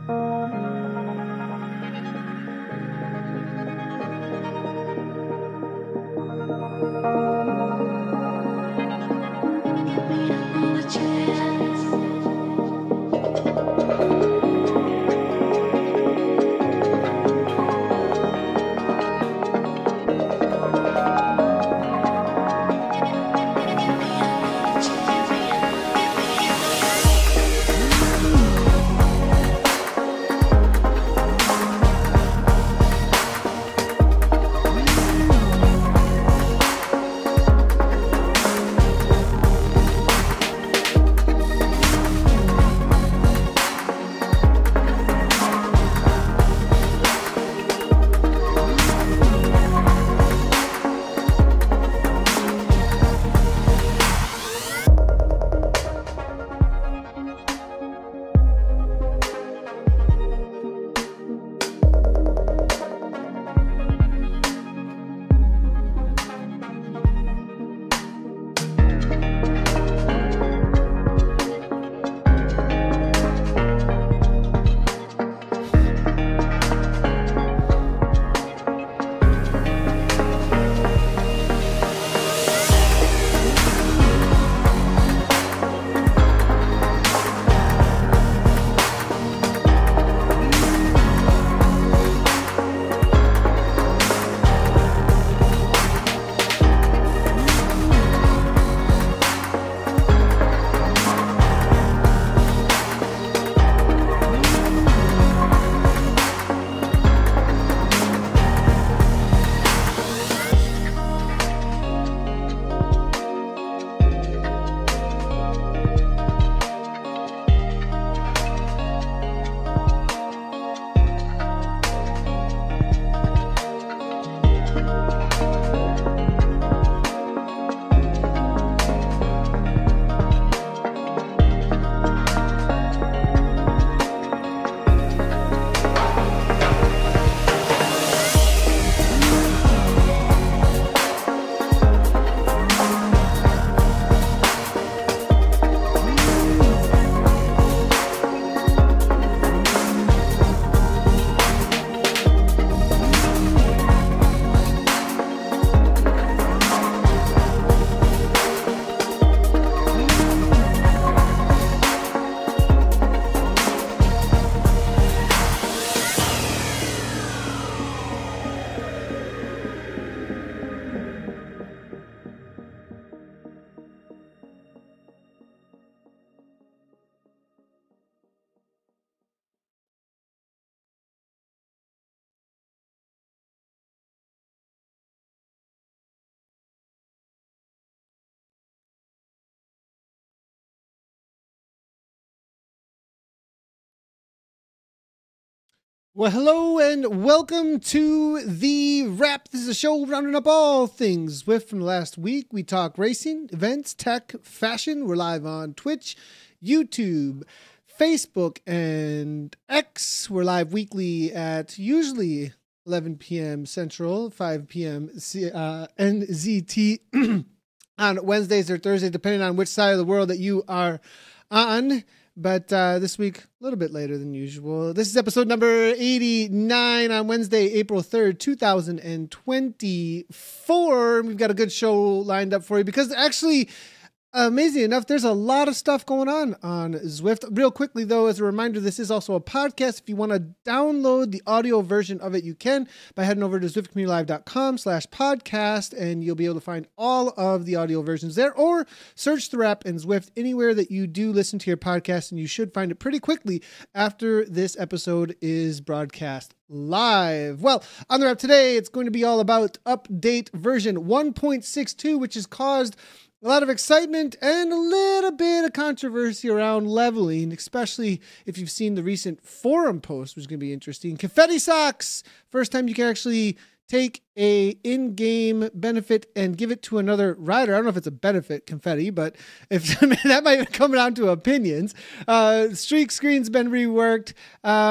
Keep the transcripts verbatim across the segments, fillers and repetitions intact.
Well, hello and welcome to the Wrap. This is a show rounding up all things Zwift from the last week. We talk racing, events, tech, fashion. We're live on Twitch, YouTube, Facebook, and X. We're live weekly at usually eleven p.m. Central, five p.m. Uh, N Z T on Wednesdays or Thursdays, depending on which side of the world that you are on. But uh, this week, a little bit later than usual. This is episode number eighty-nine on Wednesday, April third, two thousand twenty-four. We've got a good show lined up for you because actually, amazing enough, there's a lot of stuff going on on Zwift. Real quickly, though, as a reminder, this is also a podcast. If you want to download the audio version of it, you can by heading over to zwiftcommunitylive.com slash podcast, and you'll be able to find all of the audio versions there, or search the Wrap and Zwift anywhere that you do listen to your podcast, and you should find it pretty quickly after this episode is broadcast live. Well, on the Wrap today, it's going to be all about update version one point six two, which has caused a lot of excitement and a little bit of controversy around leveling, especially if you've seen the recent forum post, which is going to be interesting. Confetti socks! First time you can actually take a in-game benefit and give it to another rider. I don't know if it's a benefit, confetti, but if that might come down to opinions. Uh, streak screen's been reworked. Um,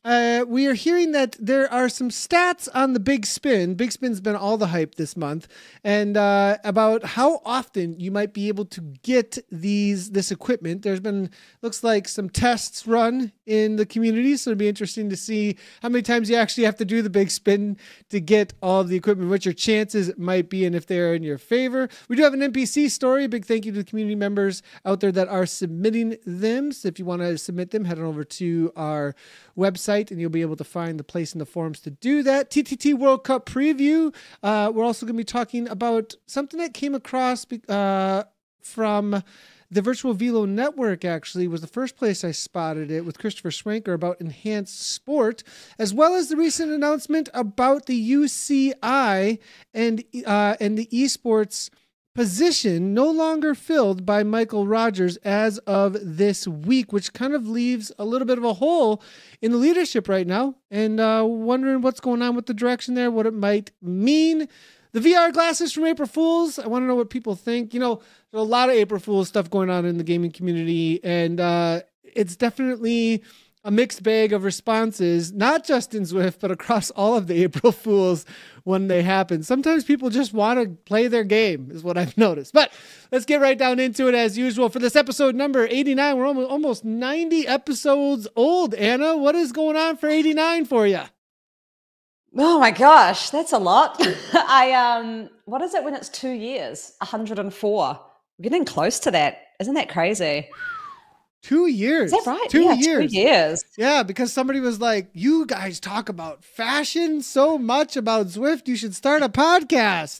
Uh, we are hearing that there are some stats on the Big Spin. Big Spin's been all the hype this month, and uh, about how often you might be able to get these this equipment. There's been looks like some tests run in the community, so it'd be interesting to see how many times you actually have to do the Big Spin to get all of the equipment, what your chances might be, and if they're in your favor. We do have an N P C story. Big thank you to the community members out there that are submitting them. So if you want to submit them, head on over to our website and you'll be able to find the place in the forums to do that. T T T World Cup preview. Uh, we're also going to be talking about something that came across uh, from the Virtual Velo Network, actually, was the first place I spotted it with Christopher Schwenker about enhanced sport, as well as the recent announcement about the U C I and, uh, and the esports position no longer filled by Michael Rogers as of this week, which kind of leaves a little bit of a hole in the leadership right now, and uh, wondering what's going on with the direction there, what it might mean. The V R glasses from April Fools, I want to know what people think. You know, there's a lot of April Fools stuff going on in the gaming community, and uh, it's definitely a mixed bag of responses, not just in Zwift, but across all of the April Fools when they happen. Sometimes people just want to play their game, is what I've noticed. But let's get right down into it as usual. For this episode number eighty-nine, we're almost, almost ninety episodes old. Anna, what is going on for eighty-nine for you? Oh my gosh, that's a lot. I um, what is it when it's two years? one hundred four. We're getting close to that. Isn't that crazy? Two years. Is that right? Two yeah, years. Two years. Yeah, because somebody was like, you guys talk about fashion so much about Zwift, you should start a podcast.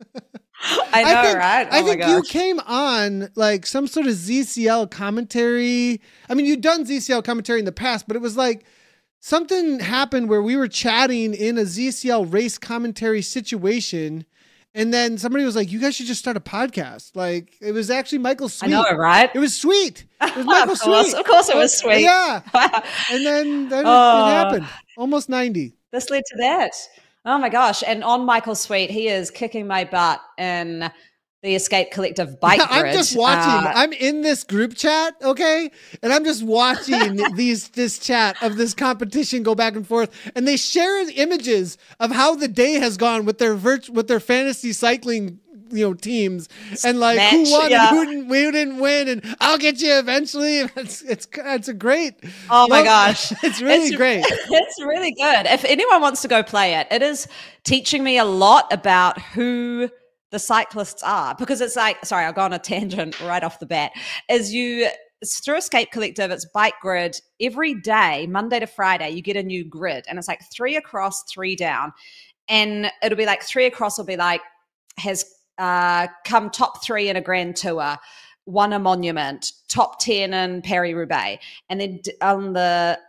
I know, I think, right? Oh I think my you gosh. came on like some sort of Z C L commentary. I mean, you'd done Z C L commentary in the past, but it was like something happened where we were chatting in a Z C L race commentary situation. And then somebody was like, you guys should just start a podcast. Like, it was actually Michael Sweet. I know, right? It was Sweet. It was Michael of course, Sweet. Of course it was Sweet. Yeah. And then, then oh, it happened. Almost ninety. This led to that. Oh my gosh. And on Michael Sweet, he is kicking my butt in the Escape Collective bike grid. I'm just watching. Uh, I'm in this group chat, okay? And I'm just watching these this chat of this competition go back and forth. And they share images of how the day has gone with their virt- with their fantasy cycling, you know, teams, and like match, who won yeah. and who didn't, who didn't win, and I'll get you eventually. It's it's it's a great. Oh my love, gosh, it's really it's, great. It's really good. If anyone wants to go play it, it is teaching me a lot about who the cyclists are, because it's like, sorry, I'll go on a tangent right off the bat. As you, it's through Escape Collective, it's bike grid. Every day, Monday to Friday, you get a new grid, and it's like three across, three down. And it'll be like three across will be like, has uh, come top three in a grand tour, won a monument, top ten in Paris-Roubaix. And then on the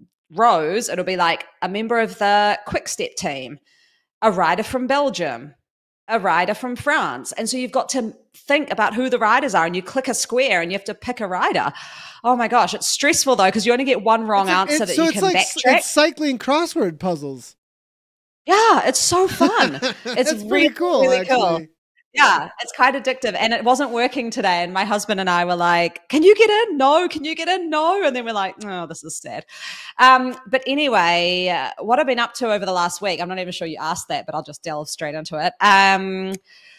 rows, it'll be like a member of the Quick Step team, a rider from Belgium, a rider from France. And so you've got to think about who the riders are, and you click a square and you have to pick a rider. Oh my gosh, it's stressful though, because you only get one wrong It's a- answer it's- that so you it's can like, backtrack. It's cycling crossword puzzles. Yeah, it's so fun. It's That's really pretty cool, really actually. cool. Yeah, it's quite addictive. And it wasn't working today. And my husband and I were like, can you get in? No. Can you get in? No. And then we're like, oh, this is sad. Um, but anyway, uh, what I've been up to over the last week, I'm not even sure you asked that, but I'll just delve straight into it. Um,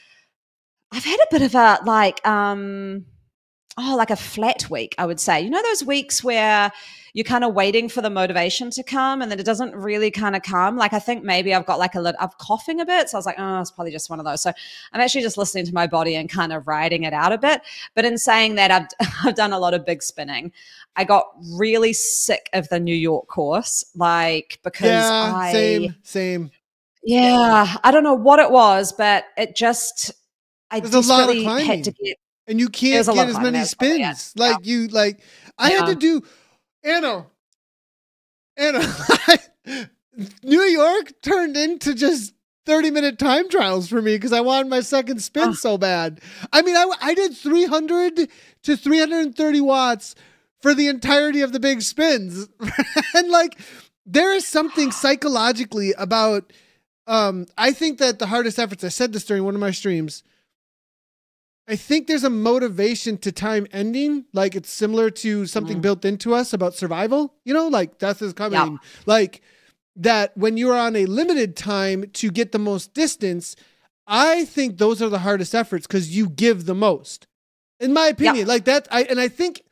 I've had a bit of a like, um, oh, like a flat week, I would say. You know, those weeks where you're kind of waiting for the motivation to come and then it doesn't really kind of come. Like, I think maybe I've got like a little, I'm coughing a bit. So I was like, oh, it's probably just one of those. So I'm actually just listening to my body and kind of riding it out a bit. But in saying that, I've, I've done a lot of big spinning. I got really sick of the New York course, like, because Yeah, I, same, same. yeah, I don't know what it was, but it just, I There's a lot of desperately climbing. had to get, And you can't There's a lot get of as climbing, many that's probably it. spins. Like you, like I had Yeah. to do, Anna, Anna, New York turned into just thirty minute time trials for me because I wanted my second spin Oh. so bad. I mean, I, I did three hundred to three hundred thirty watts for the entirety of the big spins. And like, there is something psychologically about, um, I think that the hardest efforts, I said this during one of my streams, I think there's a motivation to time ending. Like it's similar to something mm. built into us about survival, you know, like death is coming. Yep. Like that when you're on a limited time to get the most distance, I think those are the hardest efforts because you give the most, in my opinion. Yep. Like that, I and I think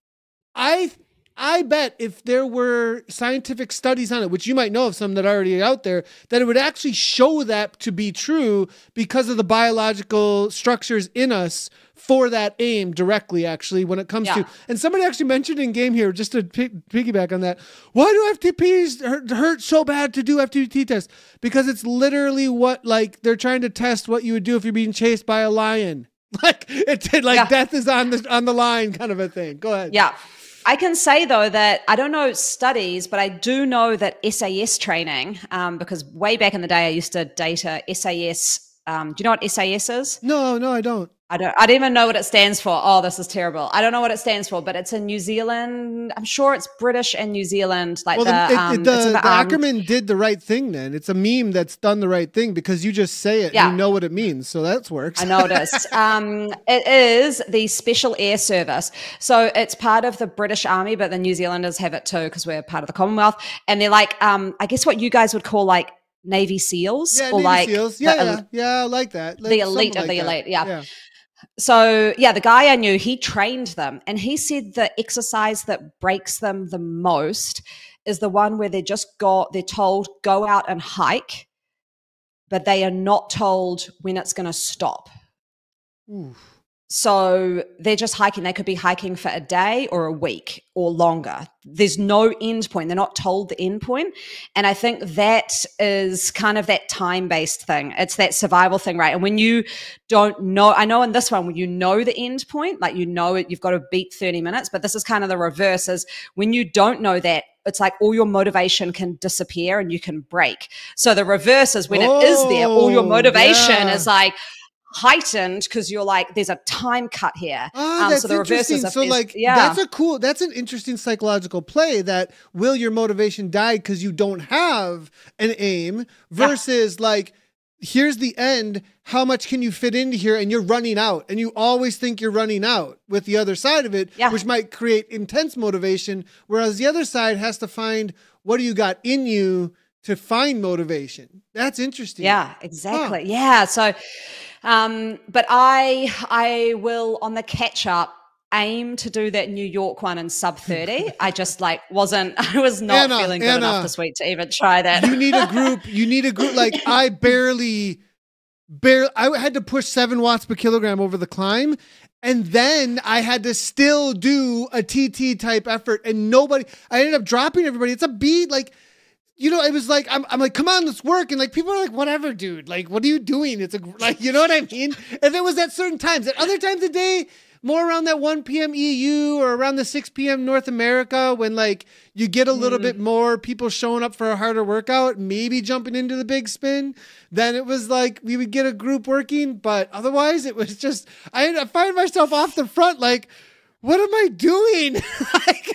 I I bet if there were scientific studies on it, which you might know of some that are already out there, that it would actually show that to be true because of the biological structures in us for that aim directly, actually, when it comes yeah. to, and somebody actually mentioned in game here, just to p- piggyback on that, why do F T Ps hurt, hurt so bad to do F T P tests? Because it's literally what, like, they're trying to test what you would do if you're being chased by a lion. Like, it's like yeah. death is on the, on the line kind of a thing. Go ahead. Yeah. I can say, though, that I don't know studies, but I do know that S A S training, um, because way back in the day, I used to date a S A S. Um, do you know what S A S is? No, no, I don't. I don't, I don't even know what it stands for. Oh, this is terrible. I don't know what it stands for, but it's in New Zealand. I'm sure it's British and New Zealand. Like well, the, the, um, the, the, the acronym did the right thing then. It's a meme that's done the right thing because you just say it yeah. and you know what it means. So that works. I noticed. um, it is the Special Air Service. So it's part of the British Army, but the New Zealanders have it too because we're part of the Commonwealth. And they're like, um, I guess what you guys would call like Navy SEALs. Yeah, or Navy like SEALs. Yeah, the, yeah, yeah, I like that. Like the elite of like the that. elite. Yeah. yeah. So yeah, the guy I knew, he trained them and he said the exercise that breaks them the most is the one where they just got, they're told go out and hike, but they are not told when it's going to stop. Oof. So they're just hiking. They could be hiking for a day or a week or longer. There's no end point. They're not told the end point. And I think that is kind of that time-based thing. It's that survival thing, right? And when you don't know, I know in this one, when you know the end point, like you know it, you've got to beat thirty minutes, but this is kind of the reverse is when you don't know that, it's like all your motivation can disappear and you can break. So the reverse is when oh, it is there, all your motivation yeah. is like, heightened because you're like there's a time cut here. Oh, um, that's so the interesting. So like yeah. that's a cool that's an interesting psychological play that will your motivation die because you don't have an aim versus yeah. like here's the end, how much can you fit into here, and you're running out and you always think you're running out with the other side of it yeah. which might create intense motivation, whereas the other side has to find what do you got in you to find motivation. That's interesting. Yeah, exactly. Huh. Yeah. So Um, but I I will on the catch up aim to do that New York one in sub thirty. I just like wasn't I was not Anna, feeling good Anna, enough this week to even try that. You need a group. You need a group. Like I barely, barely. I had to push seven watts per kilogram over the climb, and then I had to still do a T T type effort, and nobody. I ended up dropping everybody. It's a beat like. You know, it was like, I'm, I'm like, come on, let's work. And like, people are like, whatever, dude. Like, what are you doing? It's a, like, you know what I mean? And it was at certain times. At other times of the day, more around that one p.m. E U or around the six p.m. North America, when like you get a little mm. bit more people showing up for a harder workout, maybe jumping into the big spin, then it was like we would get a group working. But otherwise, it was just, I, I find myself off the front like, what am I doing? like,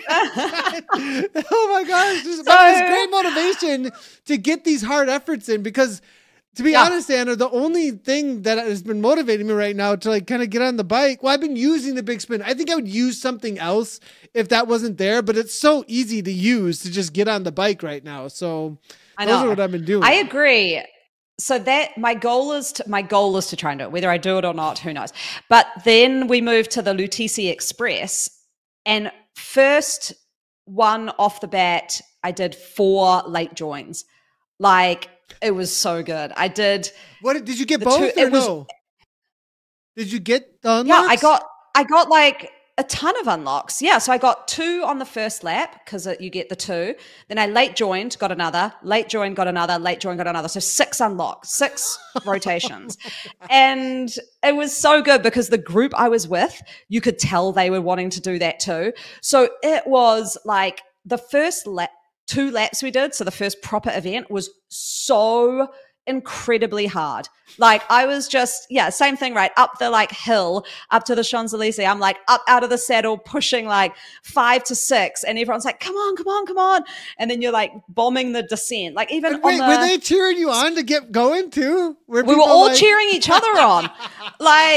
oh my gosh. This, so, it's great motivation to get these hard efforts in because to be yeah. honest, Anna, the only thing that has been motivating me right now to like kind of get on the bike, well, I've been using the big spin. I think I would use something else if that wasn't there, but it's so easy to use to just get on the bike right now. So I those know. are what I've been doing. I agree. So that my goal is to, my goal is to try and do it. Whether I do it or not, who knows? But then we moved to the Lutisi Express, and first one off the bat, I did four late joins. Like it was so good. I did. What did you get both two, or was, no? Did you get the unlocks? Yeah, I got. I got like a ton of unlocks. Yeah. So I got two on the first lap because you get the two. Then I late joined, got another, late joined, got another, late joined, got another. So six unlocks, six rotations. And it was so good because the group I was with, you could tell they were wanting to do that too. So it was like the first lap, two laps we did. So the first proper event was so incredibly hard. Like I was just, yeah, same thing, right? Up the like hill, up to the Champs-Elysees. I'm like up out of the saddle, pushing like five to six. And everyone's like, come on, come on, come on. And then you're like bombing the descent. Like even and wait, on the, were they cheering you on to get going too? Were we were all like... cheering each other on. Like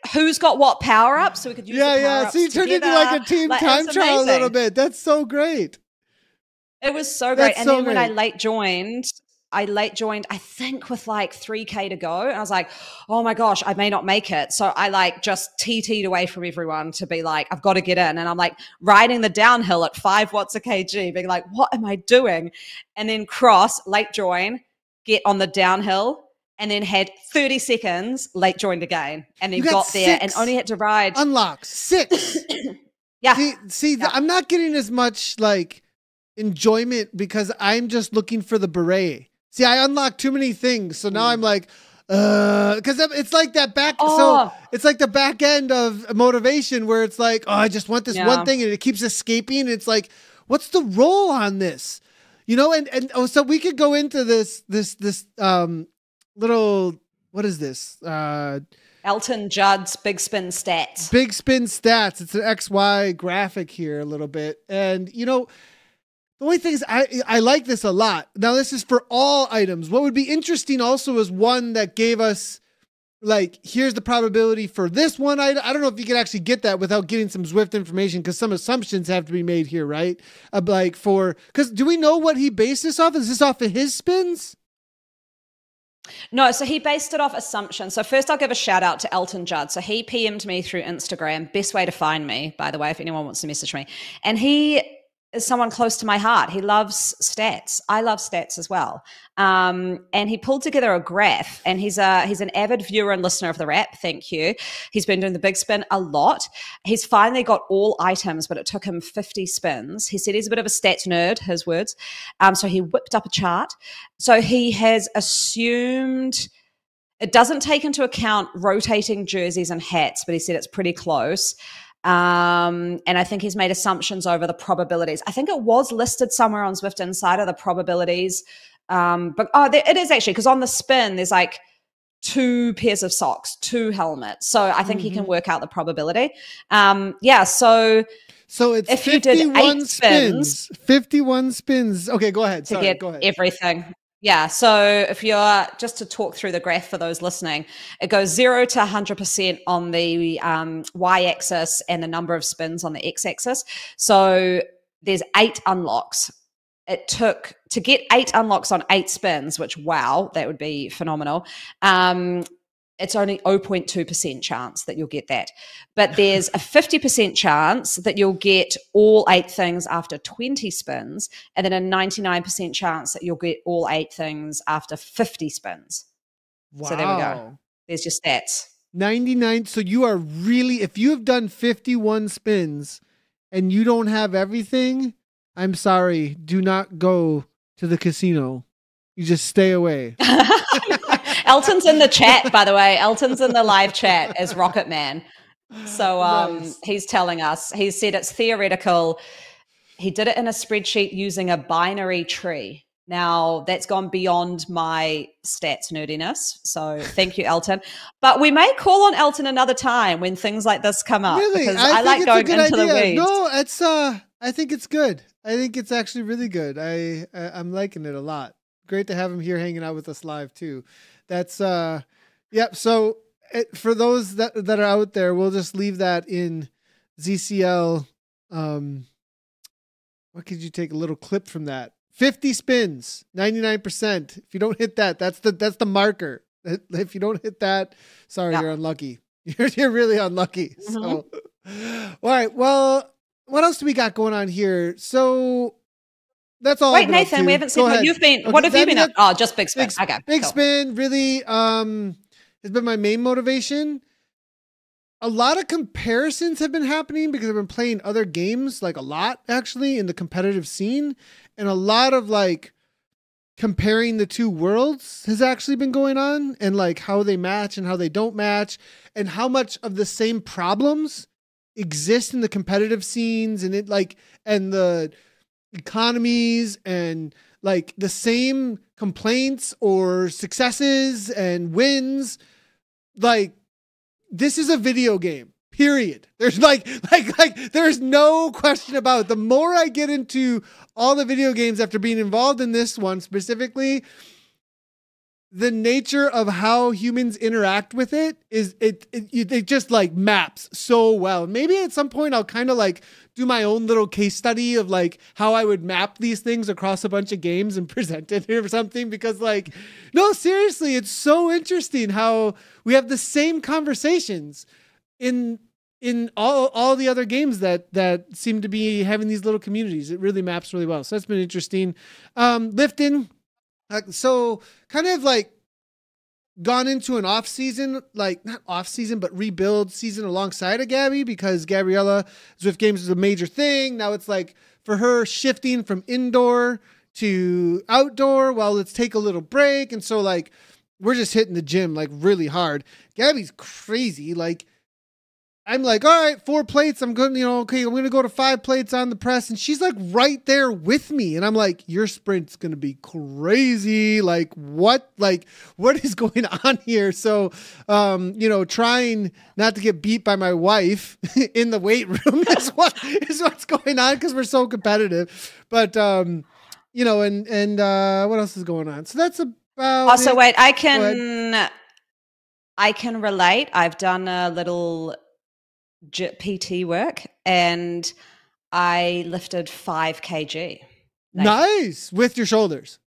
who's got what power up, so we could use yeah, the power yeah. ups So you turned into together. like a team Like, time it's trial a little amazing. bit. That's so great. It was so great. That's And so then when I great. late joined, I late joined, I think with like three K to go. And I was like, oh my gosh, I may not make it. So I like just T T'd away from everyone to be like, I've got to get in. And I'm like riding the downhill at five watts a kg, being like, what am I doing? And then cross, late join, get on the downhill, and then had thirty seconds, late joined again. And then You got got there and six only had to ride. Unlocks. Six. yeah. See, see Yeah. I'm not getting as much like enjoyment because I'm just looking for the beret. See, I unlocked too many things. So now Mm. I'm like, uh, because it's like that back. Oh. So it's like the back end of motivation where it's like, oh, I just want this Yeah. one thing and it keeps escaping. And it's like, what's the role on this? You know, and, and oh, so we could go into this, this, this, um, little, what is this? Uh, Elton Judd's Big Spin stats. Big Spin stats. It's an X Y graphic here a little bit. And, you know, the only thing is I, I like this a lot. Now, this is for all items. What would be interesting also is one that gave us, like, here's the probability for this one item. I don't know if you can actually get that without getting some Zwift information because some assumptions have to be made here, right? Uh, like for, because do we know what he based this off? Is this off of his spins? No, so he based it off assumptions. So first I'll give a shout out to Elton Judd. So he P M'd me through Instagram. Best way to find me, by the way, if anyone wants to message me. And he is someone close to my heart. He loves stats. I love stats as well. Um, and he pulled together a graph, and he's a he's an avid viewer and listener of the Wrap. Thank you. He's been doing the Big Spin a lot. He's finally got all items, but it took him fifty spins. He said he's a bit of a stats nerd, his words. Um, so he whipped up a chart. So he has assumed it doesn't take into account rotating jerseys and hats, but he said it's pretty close. Um, and I think he's made assumptions over the probabilities. I think it was listed somewhere on Zwift Insider, the probabilities. Um, but oh, there, it is actually, because on the spin, there's like two pairs of socks, two helmets. So I think mm-hmm. he can work out the probability. Um, yeah, so so it's if you did eight spins, spins, fifty-one spins. Okay, go ahead. To Sorry, get go ahead. everything. Yeah, so if you're, just to talk through the graph for those listening, it goes zero to one hundred percent on the um, y-axis and the number of spins on the x-axis. So there's eight unlocks. It took, to get eight unlocks on eight spins, which, wow, that would be phenomenal. Um, it's only zero point two percent chance that you'll get that. But there's a fifty percent chance that you'll get all eight things after twenty spins, and then a ninety-nine percent chance that you'll get all eight things after fifty spins. Wow. So there we go. There's your stats. ninety-nine. So you are really, if you have done fifty-one spins and you don't have everything, I'm sorry, do not go to the casino. You just stay away. Elton's in the chat, by the way. Elton's in the live chat as Rocket Man. So um, nice. He's telling us, he said it's theoretical. He did it in a spreadsheet using a binary tree. Now, that's gone beyond my stats nerdiness. So thank you, Elton. But we may call on Elton another time when things like this come up. Really? Because I, I like going into idea. the weeds. No, it's, uh, I think it's good. I think it's actually really good. I, I I'm liking it a lot. Great to have him here hanging out with us live too. That's uh, yep. So it, for those that that are out there, we'll just leave that in Z C L. Um, what could you take a little clip from that? fifty spins, ninety-nine percent. If you don't hit that, that's the that's the marker. If you don't hit that, sorry, yeah. you're unlucky. You're you're really unlucky. Mm-hmm. So, all right. Well, what else do we got going on here? So. That's all. Wait, Nathan, we haven't seen what you've been. Okay, what have you been up? Oh, just Big Spin. Big, okay, Big cool. Spin really um has been my main motivation. A lot of comparisons have been happening because I've been playing other games, like a lot actually, in the competitive scene, and a lot of like comparing the two worlds has actually been going on, and like how they match and how they don't match, and how much of the same problems exist in the competitive scenes, and it like and the economies and like the same complaints or successes and wins. Like, this is a video game, period. There's like, like, like, there's no question about it. The more I get into all the video games after being involved in this one specifically, the nature of how humans interact with it is it, it, it just like maps so well. Maybe at some point I'll kind of like do my own little case study of like how I would map these things across a bunch of games and present it or something, because like, no, seriously, it's so interesting how we have the same conversations in, in all, all the other games that, that seem to be having these little communities. It really maps really well. So that's been interesting. Um, Lifton, Uh, so kind of like gone into an off season, like not off season, but rebuild season alongside of Gabby, because Gabriella Zwift Games is a major thing. Now it's like for her shifting from indoor to outdoor. Well, let's take a little break. And so like, we're just hitting the gym like really hard. Gabby's crazy. Like, I'm like, all right, four plates. I'm going, you know, okay, I'm going to go to five plates on the press. And she's like right there with me. And I'm like, your sprint's going to be crazy. Like what, like what is going on here? So, um, you know, trying not to get beat by my wife in the weight room is what is what's going on, because we're so competitive. But, um, you know, and, and, uh, what else is going on? So that's about Also, it. wait, I can, I can relate. I've done a little P T work and I lifted five kilograms. Nice. With your shoulders.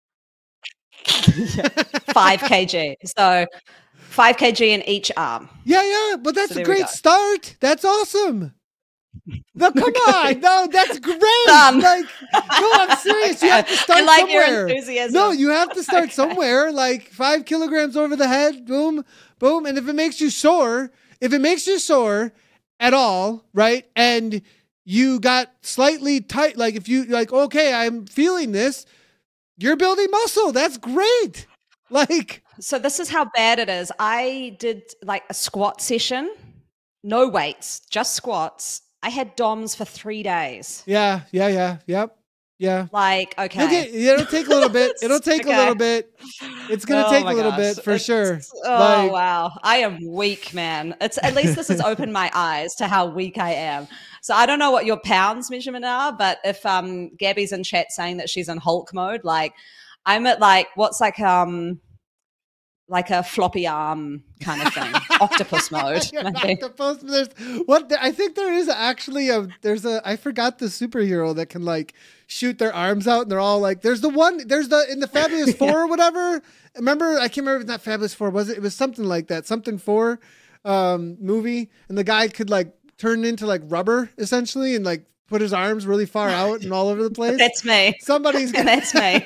Yeah. five kilograms. So five kilograms in each arm. Yeah, yeah. But that's so a great start. That's awesome. No, come on. No, that's great. Done. Like, no, I'm serious. Okay. You have to start I like somewhere. Your enthusiasm. No, you have to start okay. somewhere. Like five kilograms over the head. Boom, boom. And if it makes you sore, if it makes you sore at all, right? And you got slightly tight, like if you like, okay, I'm feeling this, you're building muscle. That's great. Like, so this is how bad it is. I did like a squat session, no weights, just squats. I had D O M S for three days. Yeah, yeah, yeah, yep. Yeah. Like, okay. Get, it'll take a little bit. It'll take okay. a little bit. It's going to oh take a little gosh. bit for it's, sure. Oh, like, wow. I am weak, man. It's at least this has opened my eyes to how weak I am. So I don't know what your pounds measurement are, but if um Gabby's in chat saying that she's in Hulk mode, like I'm at like, what's like, um, like a floppy arm kind of thing, octopus mode. octopus. There's what the, I think there is actually a there's a I forgot the superhero that can like shoot their arms out and they're all like there's the one there's the in the Fabulous Four yeah. or whatever. Remember, I can't remember if it's not Fabulous Four, was it? It was something like that, something four um, movie, and the guy could like turn into like rubber essentially and like put his arms really far out and all over the place. That's me. Somebody's gonna... that's me.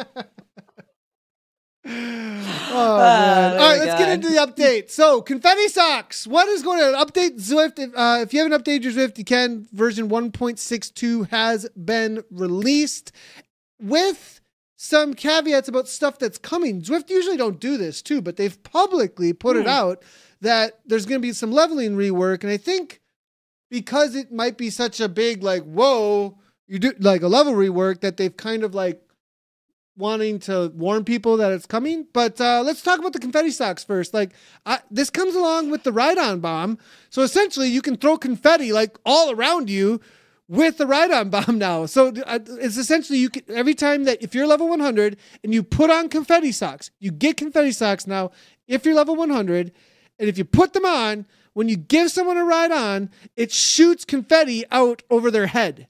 Oh, man. Uh, all right, let's go. get into the update. So, confetti socks. What is going on? Update Zwift. If, uh, if you haven't updated your Zwift, you can. Version one point six two has been released with some caveats about stuff that's coming. Zwift usually don't do this too, but they've publicly put mm. it out that there's going to be some leveling rework. And I think because it might be such a big, like, whoa, you do like a level rework, that they've kind of like wanting to warn people that it's coming. But uh, let's talk about the confetti socks first. Like I, this comes along with the ride-on bomb. So essentially you can throw confetti like all around you with the ride-on bomb now. So uh, it's essentially you can, every time that if you're level one hundred and you put on confetti socks, you get confetti socks now if you're level one hundred. And if you put them on, when you give someone a ride-on, it shoots confetti out over their head.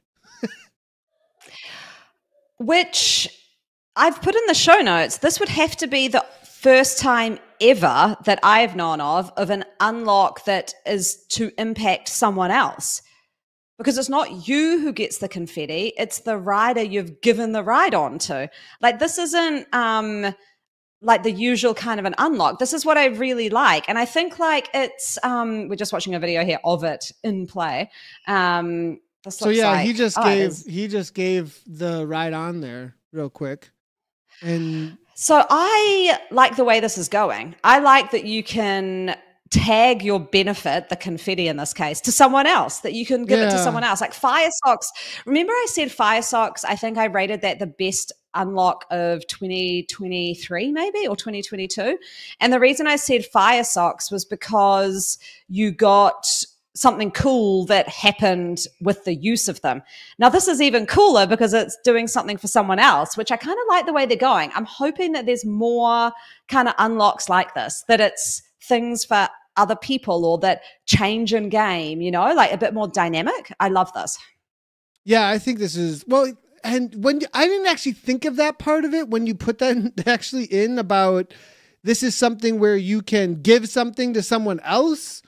Which... I've put in the show notes, this would have to be the first time ever that I've known of, of an unlock that is to impact someone else. Because it's not you who gets the confetti, it's the rider you've given the ride on to. Like this isn't um, like the usual kind of an unlock. This is what I really like. And I think like it's, um, we're just watching a video here of it in play. Um, this so yeah, like, he just oh, gave, he just gave the ride on there real quick. And so I like the way this is going. I like that you can tag your benefit, the confetti in this case, to someone else, that you can give yeah. it to someone else. Like Fire Socks. Remember I said Fire Socks, I think I rated that the best unlock of twenty twenty-three maybe, or twenty twenty-two. And the reason I said Fire Socks was because you got something cool that happened with the use of them. Now, this is even cooler because it's doing something for someone else, which I kind of like the way they're going. I'm hoping that there's more kind of unlocks like this, that it's things for other people or that change in game, you know, like a bit more dynamic. I love this. Yeah, I think this is, well, and when I didn't actually think of that part of it, when you put that actually in about this is something where you can give something to someone else.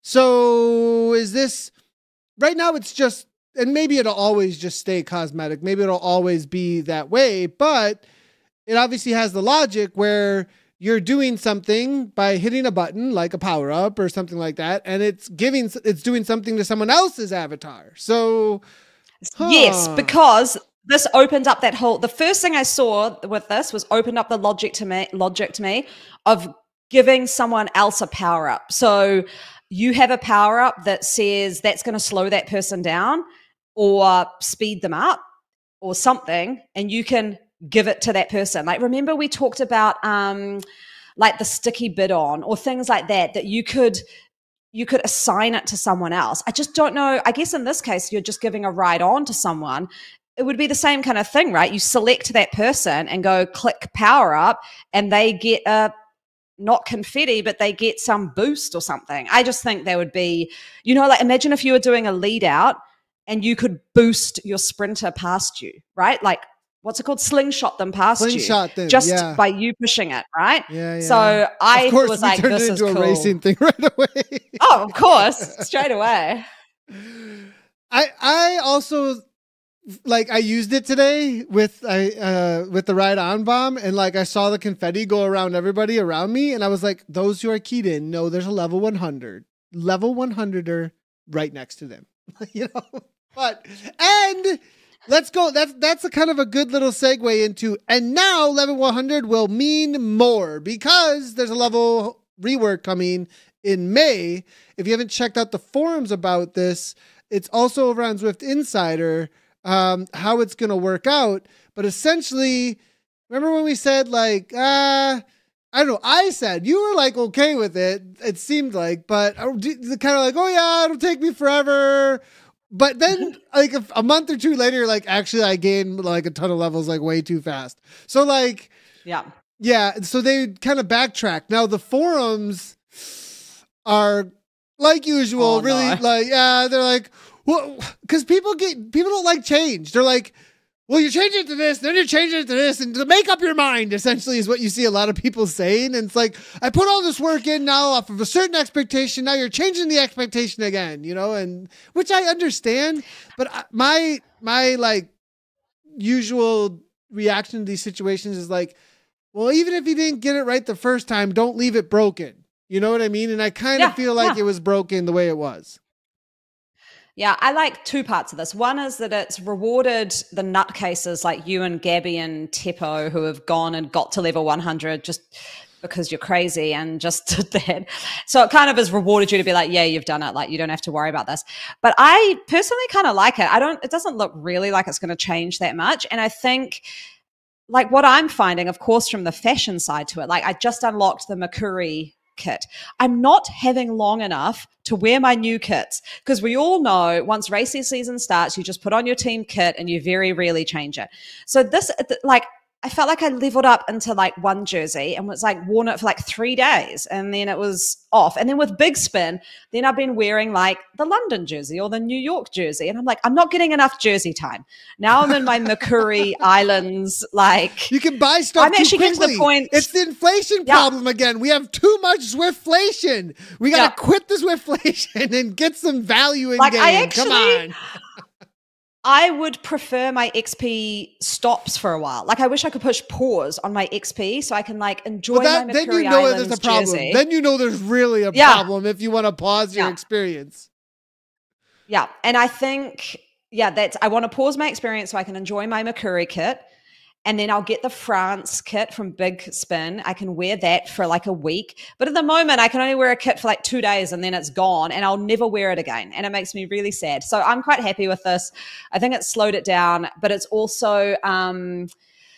So is this right now? It's just, and maybe it'll always just stay cosmetic. Maybe it'll always be that way, but it obviously has the logic where you're doing something by hitting a button like a power up or something like that. And it's giving, it's doing something to someone else's avatar. So huh. Yes, because this opened up that whole, the first thing I saw with this was opened up the logic to me, logic to me of giving someone else a power up. So you have a power up that says that's going to slow that person down or speed them up or something, and you can give it to that person. Like, remember we talked about um, like the sticky bid-on or things like that, that you could you could assign it to someone else. I just don't know. I guess in this case, you're just giving a ride on to someone. It would be the same kind of thing, right? You select that person and go click power up and they get a, not confetti, but they get some boost or something. I just think there would be, you know, like imagine if you were doing a lead out and you could boost your sprinter past you, right? Like, what's it called? Slingshot them past Slingshot you. them, just yeah. by you pushing it, right? Yeah, yeah. So I of course, was we like, turned this it into is a cool. racing thing right away. Oh, of course, straight away. I I also like I used it today with I uh with the ride on bomb, and like I saw the confetti go around everybody around me, and I was like, those who are keyed in know there's a level one hundred, level one hundreder right next to them, you know. But and let's go. That's that's a kind of a good little segue into, and now level one hundred will mean more because there's a level rework coming in May. If you haven't checked out the forums about this, it's also over on Zwift Insider. Um, how it's going to work out. But essentially, remember when we said like, uh, I don't know, I said, you were like, okay with it, it seemed like, but kind of like, oh yeah, it'll take me forever. But then like a, a month or two later, like actually I gained like a ton of levels, like way too fast. So like, yeah. Yeah. So they kind of backtrack. Now the forums are like usual, oh, really no. like, yeah, they're like, well, because people get people don't like change. They're like, well, you're changing it to this, then you're changing it to this, and to make up your mind, essentially, is what you see a lot of people saying. And it's like, I put all this work in now off of a certain expectation. Now you're changing the expectation again, you know, and which I understand. But my my like usual reaction to these situations is like, well, even if you didn't get it right the first time, don't leave it broken. You know what I mean? And I kind of yeah, feel like yeah. it was broken the way it was. Yeah, I like two parts of this. One is that it's rewarded the nutcases like you and Gabby and Teppo who have gone and got to level one hundred just because you're crazy and just did that. So it kind of has rewarded you to be like, yeah, you've done it. Like, you don't have to worry about this. But I personally kind of like it. I don't, it doesn't look really like it's going to change that much. And I think like what I'm finding, of course, from the fashion side to it, like I just unlocked the Makuri kit. I'm not having long enough to wear my new kits because we all know once racing season starts, you just put on your team kit and you very rarely change it. So this, like, I felt like I leveled up into like one jersey and was like worn it for like three days and then it was off. And then with Big Spin, then I've been wearing like the London jersey or the New York jersey. And I'm like, I'm not getting enough jersey time. Now I'm in my Makuri Islands. Like, you can buy stuff I'm too actually quickly. getting to the point. It's the inflation Yeah. problem again. We have too much Zwiftflation. We got to Yeah. quit the Zwiftflation and get some value in Like, game. I actually, Come on. I would prefer my X P stops for a while. Like, I wish I could push pause on my X P so I can like enjoy Well, that, my then Makuri you know Islands there's a problem. jersey. Then you know there's really a Yeah. problem if you want to pause your Yeah. experience. Yeah. And I think, yeah, that's, I want to pause my experience so I can enjoy my Makuri kit. And then I'll get the France kit from Big Spin. I can wear that for like a week. But at the moment, I can only wear a kit for like two days and then it's gone and I'll never wear it again. And it makes me really sad. So I'm quite happy with this. I think it's slowed it down, but it's also um,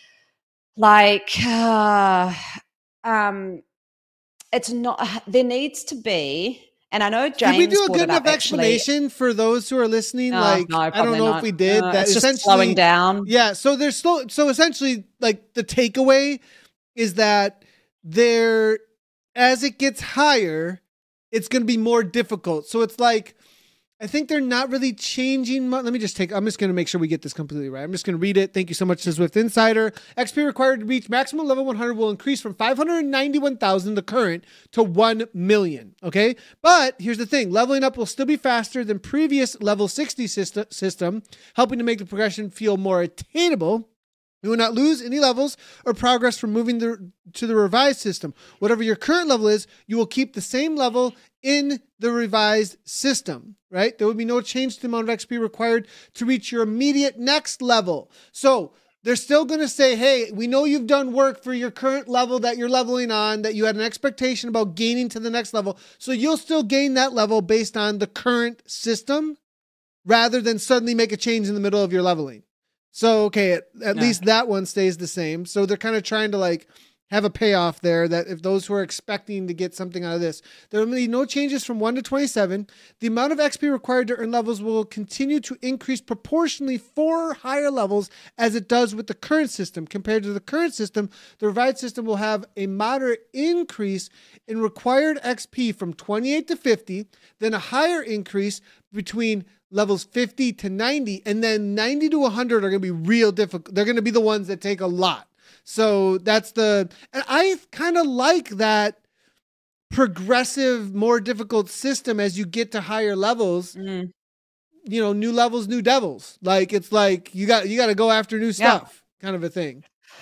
like, uh, um, it's not, there needs to be And I know Did James we do a brought good it up, enough actually. explanation for those who are listening? No, like, no, I don't probably know not. if we did. No, that it's just essentially slowing down. Yeah. So there's slow. So essentially, like the takeaway is that there, as it gets higher, it's going to be more difficult. So it's like, I think they're not really changing much. Let me just take, I'm just going to make sure we get this completely right. I'm just going to read it. Thank you so much to Zwift Insider. X P required to reach maximum level one hundred will increase from five hundred ninety-one thousand, the current, to one million. Okay. But here's the thing. Leveling up will still be faster than previous level sixty system, system helping to make the progression feel more attainable. You will not lose any levels or progress from moving the, to the revised system. Whatever your current level is, you will keep the same level in the revised system, right? There will be no change to the amount of X P required to reach your immediate next level. So they're still going to say, hey, we know you've done work for your current level that you're leveling on, that you had an expectation about gaining to the next level. So you'll still gain that level based on the current system rather than suddenly make a change in the middle of your leveling. So, okay, at, at No. least that one stays the same. So they're kind of trying to like have a payoff there that if those who are expecting to get something out of this, there will be no changes from one to twenty-seven. The amount of X P required to earn levels will continue to increase proportionally for higher levels as it does with the current system. Compared to the current system, the revised system will have a moderate increase in required X P from twenty-eight to fifty, then a higher increase between levels fifty to ninety, and then ninety to one hundred are going to be real difficult. They're going to be the ones that take a lot. So that's the, and I kind of like that progressive, more difficult system as you get to higher levels. Mm. You know, new levels, new devils. Like it's like you got you got to go after new stuff, yeah. Kind of a thing.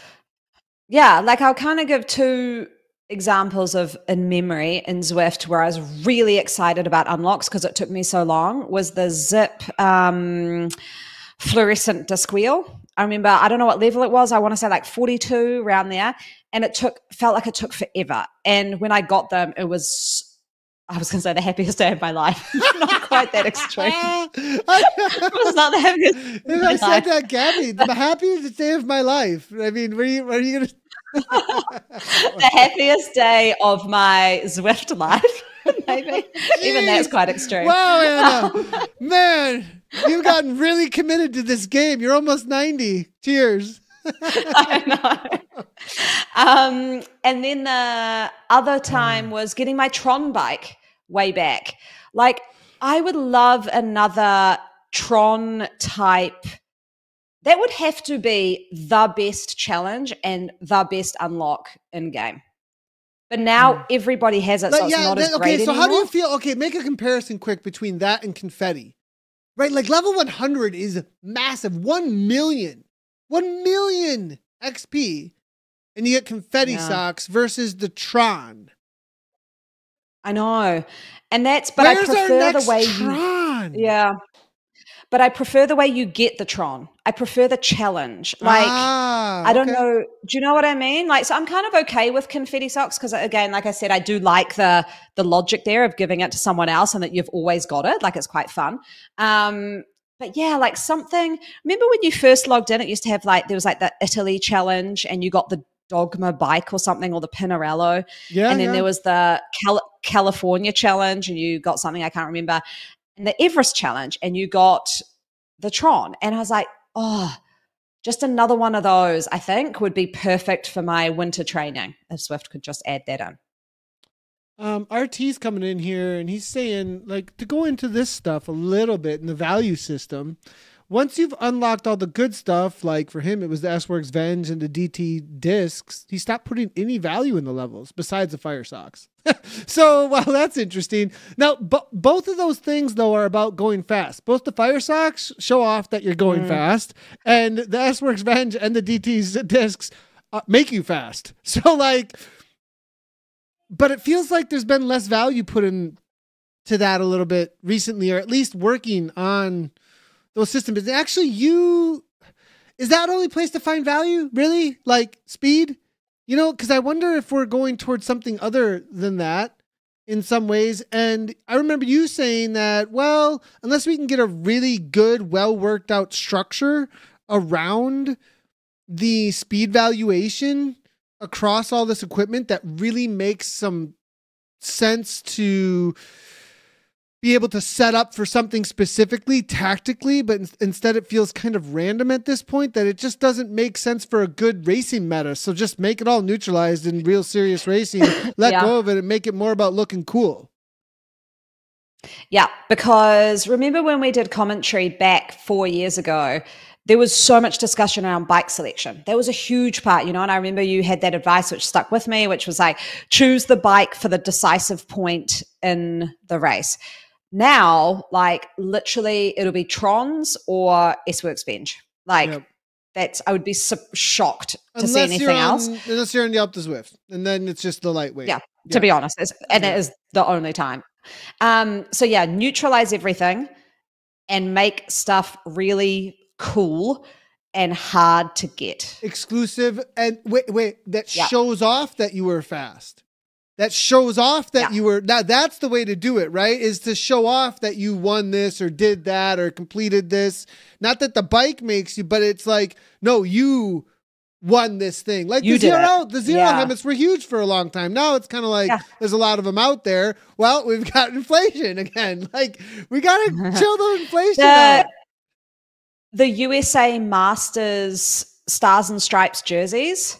Yeah, like I'll kind of give two examples of in memory in Zwift where I was really excited about unlocks because it took me so long. Was the Zip um, fluorescent disc wheel. I remember, I don't know what level it was. I want to say like forty-two around there. And it took, felt like it took forever. And when I got them, it was, I was going to say the happiest day of my life. Not quite that extreme. It was not the happiest day of my I said life. That, Gabby, the happiest day of my life. I mean, what are you, what are you going to the happiest day of my Zwift life, maybe. Jeez. Even that's quite extreme. Wow, Anna. Man, you've gotten really committed to this game. You're almost ninety. Cheers. I know. Um, and then the other time was getting my Tron bike way back. Like, I would love another Tron type. That would have to be the best challenge and the best unlock in game. But now mm. everybody has it, so but it's yeah, not that, as great Okay, so anymore. How do you feel? Okay, make a comparison quick between that and Confetti. Right, like level one hundred is massive. one million. one million X P. And you get Confetti yeah. socks versus the Tron. I know. And that's, but Where's I prefer the way Tron? you... Yeah. But I prefer the way you get the Tron. I prefer the challenge. Like, ah, I don't okay. know. Do you know what I mean? Like, so I'm kind of okay with confetti socks because, again, like I said, I do like the the logic there of giving it to someone else and that you've always got it. Like, it's quite fun. Um, but yeah, like something. Remember when you first logged in? It used to have like there was like the Italy challenge, and you got the Dogma bike or something, or the Pinarello. Yeah. And then yeah. there was the Cal- California challenge, and you got something I can't remember. And the Everest challenge, and you got the Tron. And I was like, oh, just another one of those, I think, would be perfect for my winter training if Zwift could just add that in. Um, R T's coming in here, and he's saying, like, to go into this stuff a little bit in the value system, once you've unlocked all the good stuff, like for him, it was the S-Works Venge and the D T discs, he stopped putting any value in the levels besides the fire socks. So, well, that's interesting. Now, b- both of those things, though, are about going fast. Both the fire socks show off that you're going mm. fast, and the S-Works Venge and the D T discs uh, make you fast. So, like, but it feels like there's been less value put in to that a little bit recently, or at least working on those systems. And actually, you, is that only place to find value? Really? Like speed? You know, because I wonder if we're going towards something other than that in some ways. And I remember you saying that, well, unless we can get a really good, well worked out structure around the speed valuation across all this equipment that really makes some sense to be able to set up for something specifically tactically, but in- instead it feels kind of random at this point that it just doesn't make sense for a good racing meta. So just make it all neutralized in real serious racing, let Yeah. go of it and make it more about looking cool. Yeah, because remember when we did commentary back four years ago, there was so much discussion around bike selection. That was a huge part, you know, and I remember you had that advice which stuck with me, which was like, choose the bike for the decisive point in the race. Now, like literally it'll be Trons or S-Works Bench. Like Yep. that's, I would be so shocked to Unless see anything you're on, else. Unless you're on the Alpe d'Huez, and then it's just the lightweight. Yeah, Yeah. to be honest, it's, and Yeah. it is the only time. Um, so yeah, neutralize everything and make stuff really cool and hard to get. Exclusive and wait, wait, that Yeah. shows off that you were fast. That shows off that Yeah. you were, now that's the way to do it, right? Is to show off that you won this or did that or completed this. Not that the bike makes you, but it's like, no, you won this thing. Like You the did zero, it. the zero Yeah. helmets were huge for a long time. Now it's kind of like, Yeah. there's a lot of them out there. Well, we've got inflation again. Like we got to chill the inflation out. The, the U S A Masters Stars and Stripes jerseys,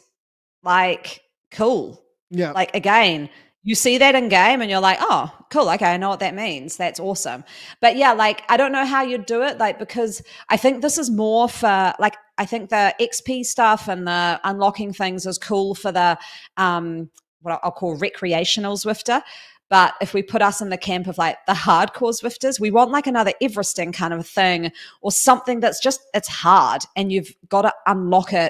like cool. Yeah. Like again, you see that in game and you're like, oh, cool. Okay, I know what that means. That's awesome. But yeah, like I don't know how you'd do it, like because I think this is more for like I think the X P stuff and the unlocking things is cool for the um what I'll call recreational Zwifter. But if we put us in the camp of like the hardcore Zwifters, we want like another Everesting kind of a thing or something that's just it's hard and you've got to unlock it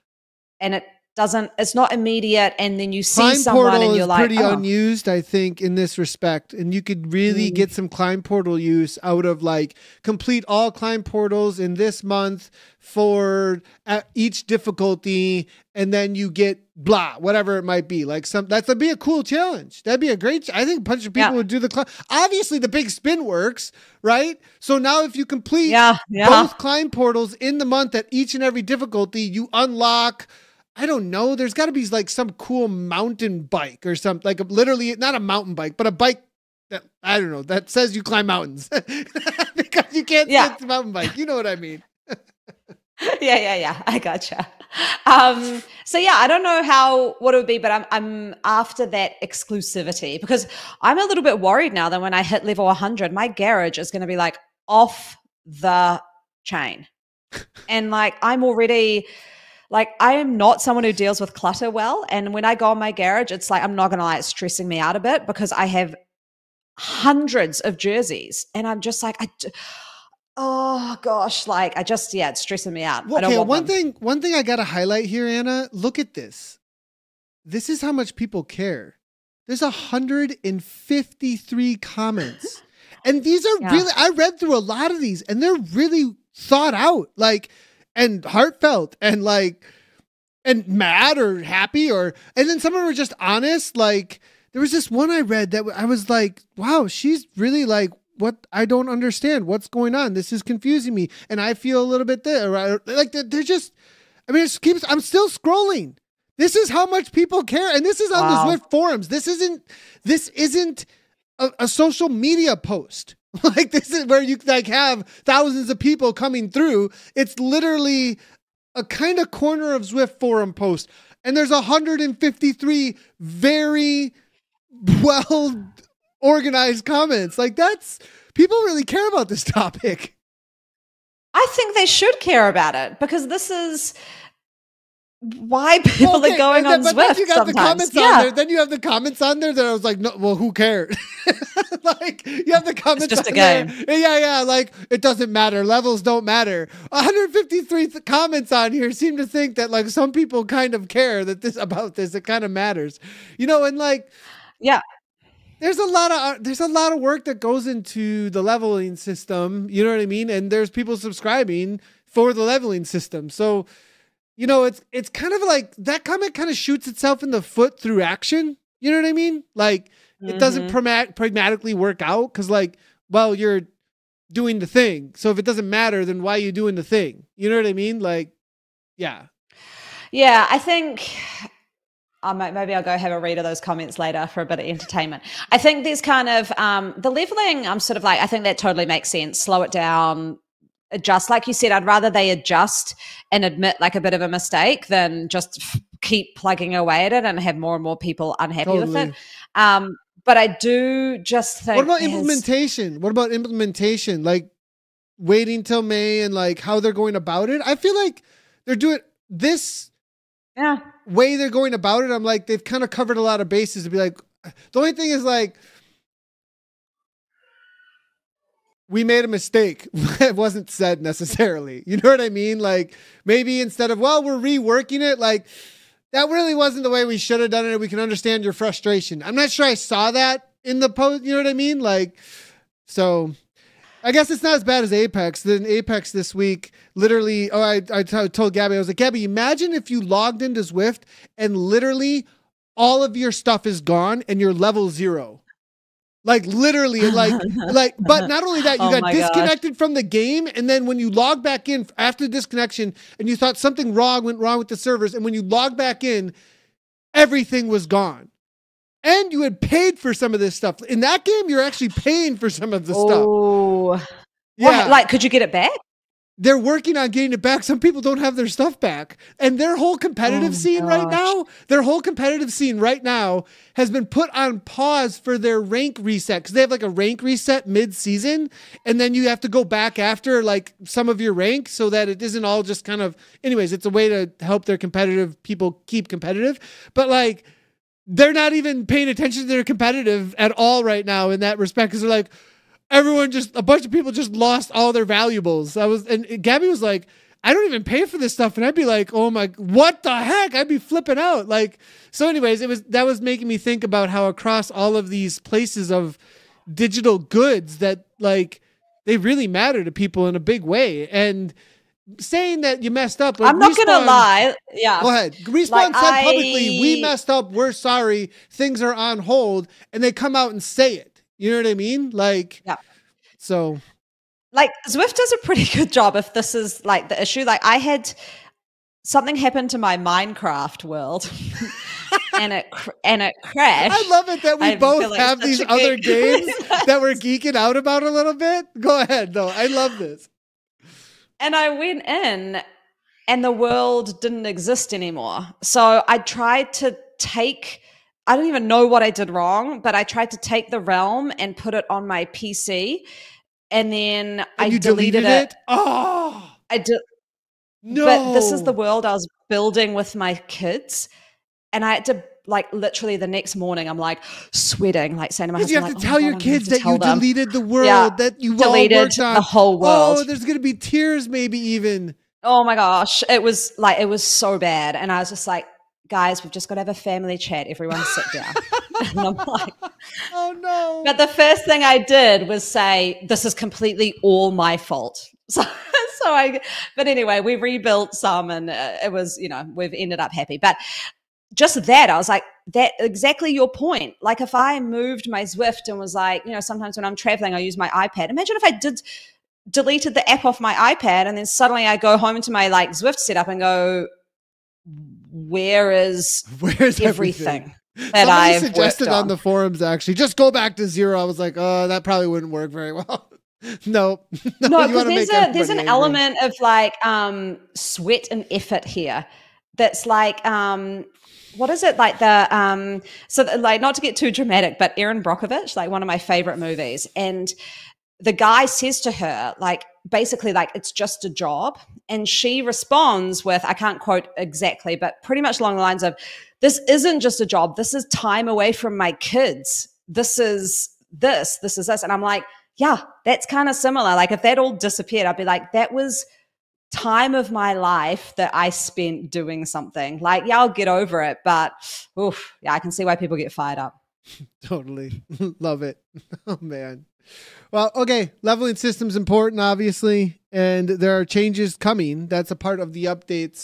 and it doesn't it's not immediate and then you see Climb someone portal and you're is like pretty oh. unused, I think, in this respect, and you could really Mm. get some climb portal use out of like complete all climb portals in this month for at each difficulty, and then you get blah whatever it might be. Like some that'd be a cool challenge. That'd be a great. I think a bunch of people Yeah. would do the climb. Obviously, the big spin works, right? So now if you complete Yeah, yeah. both climb portals in the month at each and every difficulty, you unlock. I don't know. There's got to be like some cool mountain bike or something, like a, literally not a mountain bike, but a bike that I don't know that says you climb mountains because you can't Yeah. say it's a mountain bike. You know what I mean? yeah, yeah, yeah. I gotcha. Um, so yeah, I don't know how what it would be, but I'm I'm after that exclusivity because I'm a little bit worried now that when I hit level one hundred, my garage is going to be like off the chain, and like I'm already. Like I am not someone who deals with clutter well. And when I go on my garage, it's like, I'm not going to lie, it's stressing me out a bit because I have hundreds of jerseys and I'm just like, I, d- oh gosh, like I just, yeah, it's stressing me out. I don't Okay, want one them. thing, one thing I got to highlight here, Anna, look at this. This is how much people care. There's one hundred fifty-three comments. And these are Yeah. really, I read through a lot of these and they're really thought out. Like, and heartfelt and like and mad or happy or and then some of them were just honest. Like there was this one I read that I was like, wow, she's really like, what I don't understand what's going on. This is confusing me and I feel a little bit there. Right? Like they're they're just I mean it keeps I'm still scrolling. This is how much people care and this is on Wow. the Zwift forums. This isn't this isn't a, a social media post. Like this is where you like have thousands of people coming through. It's literally a kind of corner of Zwift forum post. And there's one hundred fifty-three very well organized comments. Like that's people really care about this topic. I think they should care about it because this is why people Okay, are going and then- on but then Zwift you got the sometimes. comments Yeah. on there. Then you have the comments on there that I was like, no, well, who cares? Like you have the comments just on a there. game. Yeah, yeah, like it doesn't matter. Levels don't matter. one hundred fifty-three th- comments on here seem to think that like some people kind of care that this about this. It kind of matters, you know. And like, Yeah. there's a lot of uh, there's a lot of work that goes into the leveling system. You know what I mean? And there's people subscribing for the leveling system. So. You know, it's it's kind of like that comment kind of shoots itself in the foot through action. You know what I mean? Like it doesn't Mhm. pragma- pragmatically work out because, like, well, you're doing the thing. So if it doesn't matter, then why are you doing the thing? You know what I mean? Like, yeah, Yeah, I think I might, maybe I'll go have a read of those comments later for a bit of entertainment. I think there's kind of um, the leveling. I'm sort of like, I think that totally makes sense. Slow it down, adjust. Like you said, I'd rather they adjust and admit like a bit of a mistake than just f- keep plugging away at it and have more and more people unhappy Totally. with it. Um, but I do just think. What about there's- implementation? What about implementation? Like waiting till May and like how they're going about it. I feel like they're doing this Yeah. way they're going about it. I'm like, they've kind of covered a lot of bases to be like, the only thing is like, we made a mistake. It wasn't said necessarily. You know what I mean? Like maybe instead of, well, we're reworking it. Like that really wasn't the way we should have done it. We can understand your frustration. I'm not sure I saw that in the post. You know what I mean? Like, so I guess it's not as bad as Apex. Then Apex this week, literally, oh, I, I t- told Gabby, I was like, Gabby, imagine if you logged into Zwift and literally all of your stuff is gone and you're level zero. Like literally, like, like, but not only that, you Oh got my disconnected from the game. And then when you log back in after the disconnection and you thought something wrong went wrong with the servers. And when you log back in, everything was gone. And you had paid for some of this stuff. In that game, you're actually paying for some of the stuff. Oh, Yeah. like could you get it back? They're working on getting it back. Some people don't have their stuff back. And their whole competitive Oh, scene right gosh. now, their whole competitive scene right now has been put on pause for their rank reset. Because they have like a rank reset mid-season. And then you have to go back after like some of your rank so that it isn't all just kind of, anyways, it's a way to help their competitive people keep competitive. But like, they're not even paying attention to their competitive at all right now in that respect. Because they're like, everyone just, a bunch of people just lost all their valuables. I was, and Gabby was like, I don't even pay for this stuff. And I'd be like, oh my, what the heck? I'd be flipping out. Like, so anyways, it was, that was making me think about how across all of these places of digital goods that like, they really matter to people in a big way. And saying that you messed up. Like, I'm not gonna Respawn- lie. Yeah. Go ahead. Respawn Like, said I- publicly, we messed up. We're sorry. Things are on hold. And they come out and say it. You know what I mean? Like, Yeah. So, Like Zwift does a pretty good job if this is like the issue. Like I had something happen to my Minecraft world and it cr- and it crashed. I love it that we I both feel like have such these a other geek. games that we're geeking out about a little bit. Go ahead, though. I love this. And I went in and the world didn't exist anymore. So I tried to take, I don't even know what I did wrong, but I tried to take the realm and put it on my P C. And then And I you deleted, deleted it. Oh, I did. no. But this is the world I was building with my kids. And I had to, like, literally the next morning, I'm like sweating, like saying to my Because husband, you have like, to "Oh tell my your God, I need kids to that tell you them." deleted the world Yeah. that you all Deleted worked on. the whole world. Oh, there's going to be tears maybe even. Oh my gosh. It was like, it was so bad. And I was just like, guys, we've just got to have a family chat. Everyone sit down. And I'm like, Oh, no. but the first thing I did was say, this is completely all my fault. So, so I, but anyway, we rebuilt some and uh, it was, you know, we've ended up happy. But just that, I was like, that exactly your point. Like if I moved my Zwift and was like, you know, sometimes when I'm traveling, I use my iPad. Imagine if I did deleted the app off my iPad and then suddenly I go home into my like Zwift setup and go, where is Where's everything, everything? that Somebody I've suggested worked on on? the forums, actually, just go back to zero. I was like, oh, that probably wouldn't work very well. no. No, you because wanna there's make a there's everybody an angry. element of like um sweat and effort here that's like um what is it like the um so that, like not to get too dramatic, but Erin Brockovich, like one of my favorite movies, and the guy says to her like basically like it's just a job, and she responds with, I can't quote exactly, but pretty much along the lines of, this isn't just a job, this is time away from my kids, this is this this is this. And I'm like, yeah, that's kind of similar. Like if that all disappeared, I'd be like, that was time of my life that I spent doing something. Like, yeah, I'll get over it, but oof, yeah, I can see why people get fired up. Totally. Love it. Oh, man. Well, okay. Leveling system's important, obviously, and there are changes coming. That's a part of the updates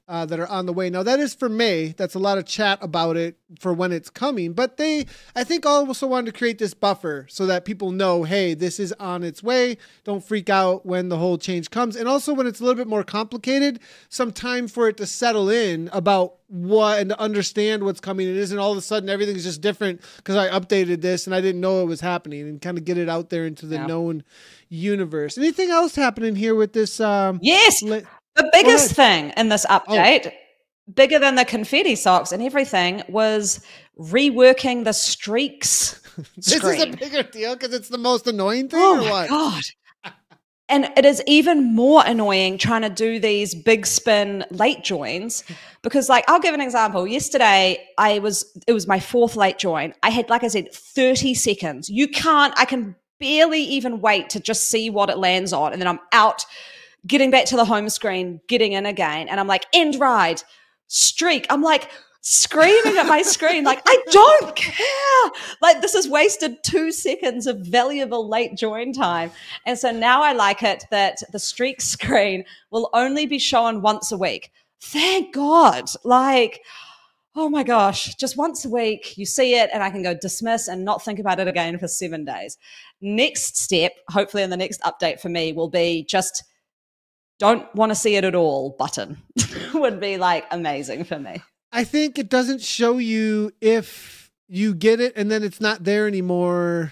uh, that are on the way. Now that is for May. That's a lot of chat about it for when it's coming, but they, I think also wanted to create this buffer so that people know, hey, this is on its way. Don't freak out when the whole change comes. And also when it's a little bit more complicated, some time for it to settle in about what and to understand what's coming. It isn't all of a sudden everything's just different because I updated this and I didn't know it was happening, and kind of get it out there into the yeah. known universe. Anything else happening here with this? Um, yes. Li- the biggest thing in this update, oh. bigger than the confetti socks and everything, was reworking the streaks. This screen. is a bigger deal because it's the most annoying thing, oh or my what? God. And it is even more annoying trying to do these big spin late joins because, like, I'll give an example. Yesterday, I was, it was my fourth late join. I had, like I said, thirty seconds. You can't, I can barely even wait to just see what it lands on. And then I'm out, getting back to the home screen, getting in again. And I'm like, end ride, streak. I'm like, screaming at my screen like, I don't care. Like, this has wasted two seconds of valuable late join time. And so now I like it that the streak screen will only be shown once a week. Thank God. Like, oh my gosh, just once a week you see it and I can go dismiss and not think about it again for seven days. Next step, hopefully in the next update for me, will be just don't want to see it at all button. Would be like amazing for me. I think it doesn't show you if you get it and then it's not there anymore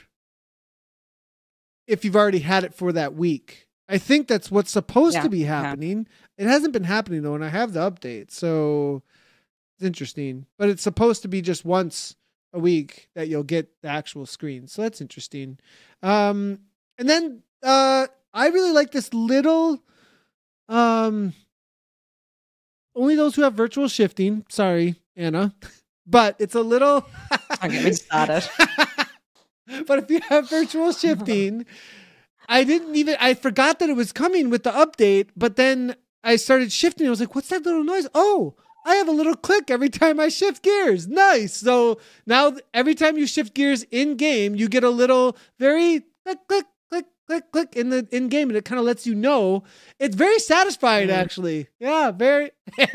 if you've already had it for that week. I think that's what's supposed yeah, to be happening. Yeah. It hasn't been happening though, and I have the update. So it's interesting. But it's supposed to be just once a week that you'll get the actual screen. So that's interesting. Um, and then uh, I really like this little... Um, only those who have virtual shifting. Sorry, Anna. But it's a little... I'll get me started. But if you have virtual shifting, I didn't even... I forgot that it was coming with the update, but then I started shifting. I was like, what's that little noise? Oh, I have a little click every time I shift gears. Nice. So now every time you shift gears in-game, you get a little very click, click, click, click, click in the in game, and it kind of lets you know. It's very satisfying, mm. actually. Yeah, very.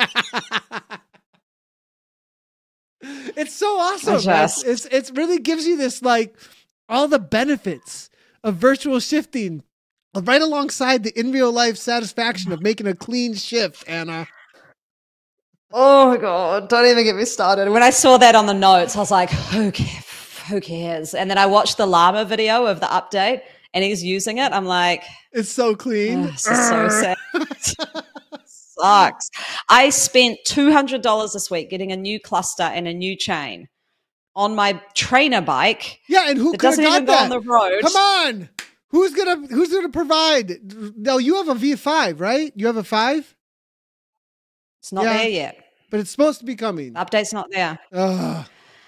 It's so awesome. Just... It's it's really gives you this, like, all the benefits of virtual shifting right alongside the in real life satisfaction of making a clean shift, Anna. Oh my God, don't even get me started. When I saw that on the notes, I was like, who cares? Who cares? And then I watched the llama video of the update and he's using it. I'm like, it's so clean. Oh, this is so sad. Sucks. I spent two hundred dollars this week getting a new cluster and a new chain on my trainer bike. Yeah, and who doesn't got even that? go on the road? Come on. Who's gonna who's gonna provide? No, you have a V five, right? You have a five? It's not yeah, there yet. But it's supposed to be coming. The update's not there. Ugh.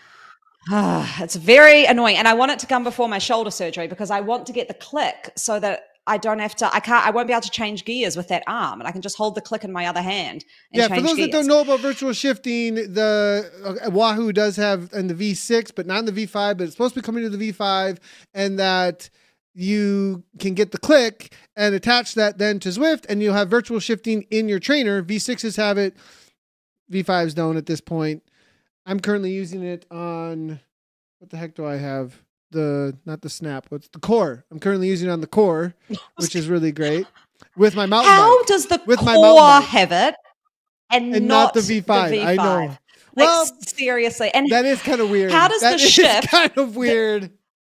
It's very annoying. And I want it to come before my shoulder surgery because I want to get the click so that I don't have to, I can't, I won't be able to change gears with that arm, and I can just hold the click in my other hand and yeah, change for those gears. that don't know about virtual shifting, the uh, Wahoo does have in the V six, but not in the V five, but it's supposed to be coming to the V five, and that you can get the click and attach that then to Zwift, and you'll have virtual shifting in your trainer. V sixes have it. V fives don't at this point. I'm currently using it on, what the heck do I have? The, not the Snap, what's the Core. I'm currently using it on the Core, which is really great. With my mountain How bike. does the with Core my mountain bike. have it and, and not, not the V five? the V five? I know. Like, well, seriously. And that is kind of weird. How does that the shift kind of weird.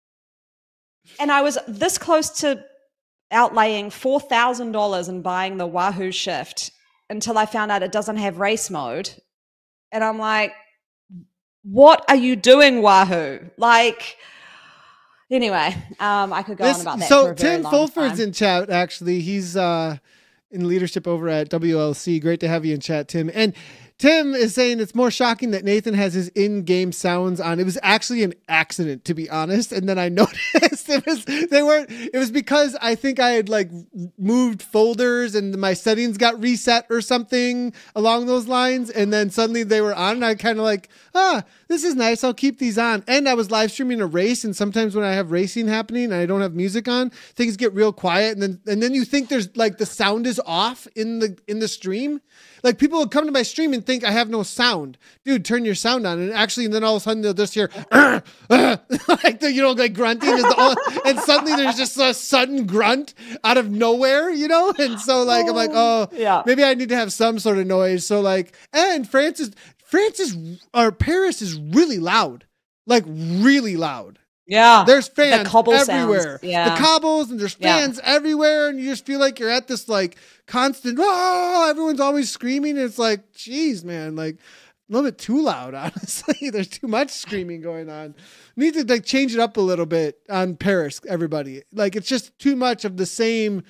And I was this close to outlaying four thousand dollars in buying the Wahoo Shift until I found out it doesn't have race mode. And I'm like, what are you doing, Wahoo? Like, anyway, um, I could go this, on about that. So for a very Tim long Fulford's time. in chat, actually. He's uh, in leadership over at W L C. Great to have you in chat, Tim. And Tim is saying it's more shocking that Nathan has his in-game sounds on. It was actually an accident, to be honest. And then I noticed it was they weren't. It was because I think I had like moved folders and my settings got reset or something along those lines. And then suddenly they were on, and I kind of like, ah, this is nice. I'll keep these on. And I was live streaming a race, and sometimes when I have racing happening and I don't have music on, things get real quiet, and then and then you think there's like the sound is off in the in the stream. Like people will come to my stream and think I have no sound. Dude, turn your sound on. And actually, and then all of a sudden they'll just hear, uh, uh, like the, you know, like grunting is the all, and suddenly there's just a sudden grunt out of nowhere, you know? And so like, I'm like, oh, yeah, maybe I need to have some sort of noise. So like, and France is, France is, or Paris is really loud, like really loud. Yeah. There's fans the cobble everywhere. Sounds. Yeah. The cobbles, and there's fans yeah. everywhere. And you just feel like you're at this like constant, oh, everyone's always screaming. And it's like, geez, man, like a little bit too loud, honestly. There's too much screaming going on. Need to like change it up a little bit on Paris, everybody. Like it's just too much of the same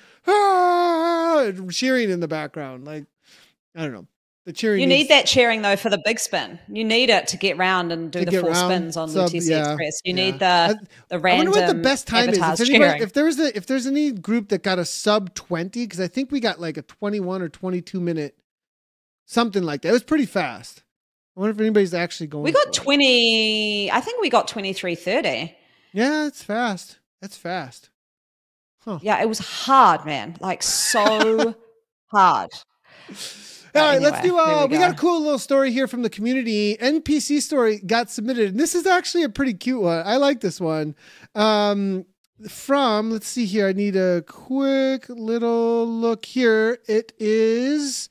ah, cheering in the background. Like, I don't know. The cheering you needs- need that cheering though for the big spin. You need it to get round and do the four round, spins on the T C yeah, Express. You yeah. need the the random. I wonder what the best time is. If, anybody, if there was a if there's any group that got a sub twenty, because I think we got like a twenty-one or twenty-two minute something like that. It was pretty fast. I wonder if anybody's actually going. We got twenty. I think we got twenty-three thirty. Yeah, it's fast. That's fast. Huh. Yeah, it was hard, man. Like so hard. All right, anyway, let's do, uh, we, we got a cool little story here from the community. N P C story got submitted. And this is actually a pretty cute one. I like this one. Um, from, let's see here. I need a quick little look here. It is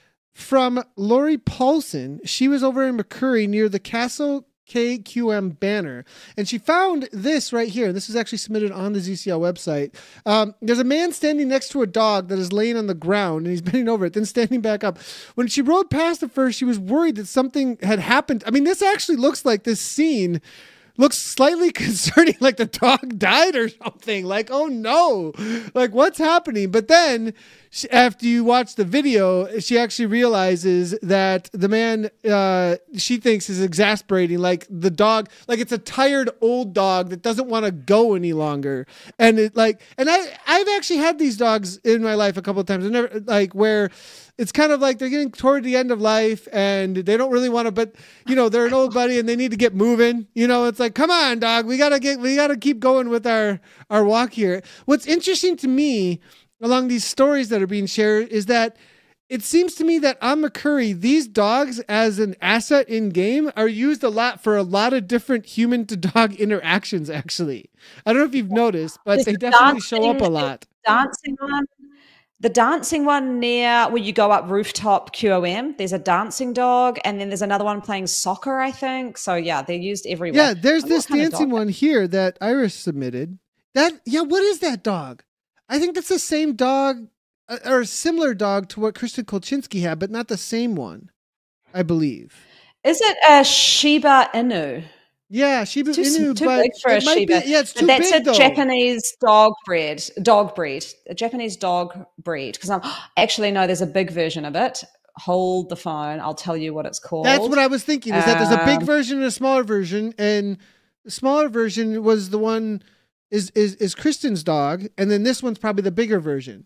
from Lori Paulson. She was over in McCurry near the Castle K Q M banner, and she found this right here. This is actually submitted on the Z C L website. Um, there's a man standing next to a dog that is laying on the ground, and he's bending over it, then standing back up. When she rode past at first, she was worried that something had happened. I mean, this actually looks like this scene looks slightly concerning, like the dog died or something. Like, oh no, like what's happening? But then she, after you watch the video, she actually realizes that the man uh, she thinks is exasperating, like the dog, like it's a tired old dog that doesn't want to go any longer. And it like, and I, I've actually had these dogs in my life a couple of times. I never like where it's kind of like they're getting toward the end of life and they don't really want to, but you know, they're an old buddy and they need to get moving. You know, it's like, come on, dog, we gotta get, we gotta keep going with our, our walk here. What's interesting to me along these stories that are being shared is that it seems to me that on McCurry, these dogs as an asset in game are used a lot for a lot of different human to dog interactions. Actually, I don't know if you've noticed, but There's they definitely show up a lot. Dancing one. The dancing one near where you go up rooftop Q O M, there's a dancing dog, and then there's another one playing soccer, I think. So yeah, they're used everywhere. Yeah, there's this dancing one here that Iris submitted. That yeah, what is that dog? I think that's the same dog uh, or a similar dog to what Kristen Kolchinsky had, but not the same one, I believe. Is it a Shiba Inu? Yeah, Shiba too, Inu, too but big for a Shiba. Be, yeah, it's too but that's big, a though. Japanese dog breed, dog breed, a Japanese dog breed. Because I'm actually no, there's a big version of it. Hold the phone, I'll tell you what it's called. That's what I was thinking. Is that there's a big Um, version and a smaller version, and the smaller version was the one is is is Kristen's dog, and then this one's probably the bigger version.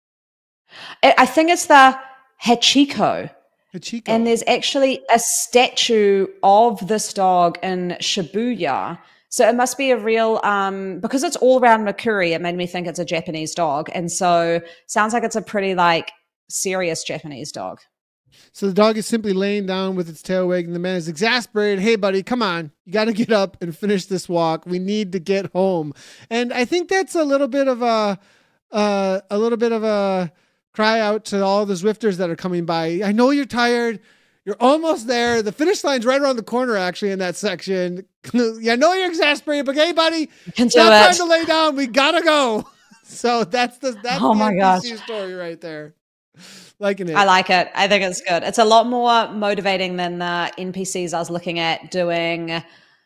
I I think it's the Hachiko. Hachiko. And there's actually a statue of this dog in Shibuya. So it must be a real, um, because it's all around Makuri, it made me think it's a Japanese dog. And so sounds like it's a pretty like serious Japanese dog. So the dog is simply laying down with its tail wagging. The man is exasperated. Hey, buddy, come on. You got to get up and finish this walk. We need to get home. And I think that's a little bit of a, uh, a little bit of a cry out to all the Zwifters that are coming by. I know you're tired. You're almost there. The finish line's right around the corner, actually, in that section. Yeah, I know you're exasperated, but hey, buddy, it's not time to lay down. We got to go. So that's the, that's oh the my N P C gosh. story right there. Liking it. I like it. I think it's good. It's a lot more motivating than the N P Cs I was looking at doing.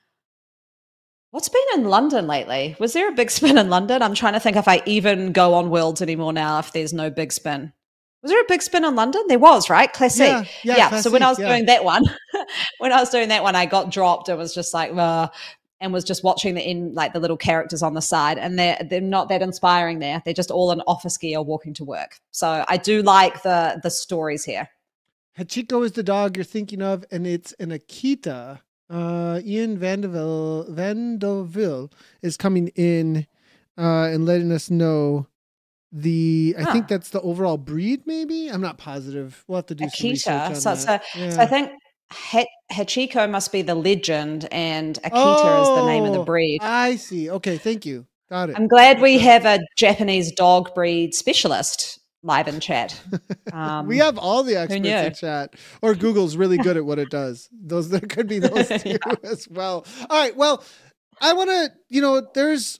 What's been in London lately? Was there a big spin in London? I'm trying to think if I even go on Worlds anymore now if there's no big spin. Was there a big spin on London? There was, right? Classic. Yeah, yeah, yeah. Classic, So when I was yeah. doing that one, when I was doing that one, I got dropped. It was just like, uh, and was just watching the in like the little characters on the side, and they're they're not that inspiring there. They're just all in office gear walking to work. So I do like the the stories here. Hachiko is the dog you're thinking of, and it's an Akita. Uh, Ian Vandeville, Vandeville is coming in uh, and letting us know the. I Huh. think that's the overall breed. Maybe I'm not positive. We'll have to do some research Akita. on So, that. so, Yeah. so I think Ha- Hachiko must be the legend, and Akita is the name of the Oh, breed. I see. Okay, thank you. Got it. I'm glad we Okay. have a Japanese dog breed specialist live in chat. Um, we have all the experts knew? in chat, or Google's really good at what it does. Those there could be those two Yeah. as well. All right. Well, I want to, you know, there's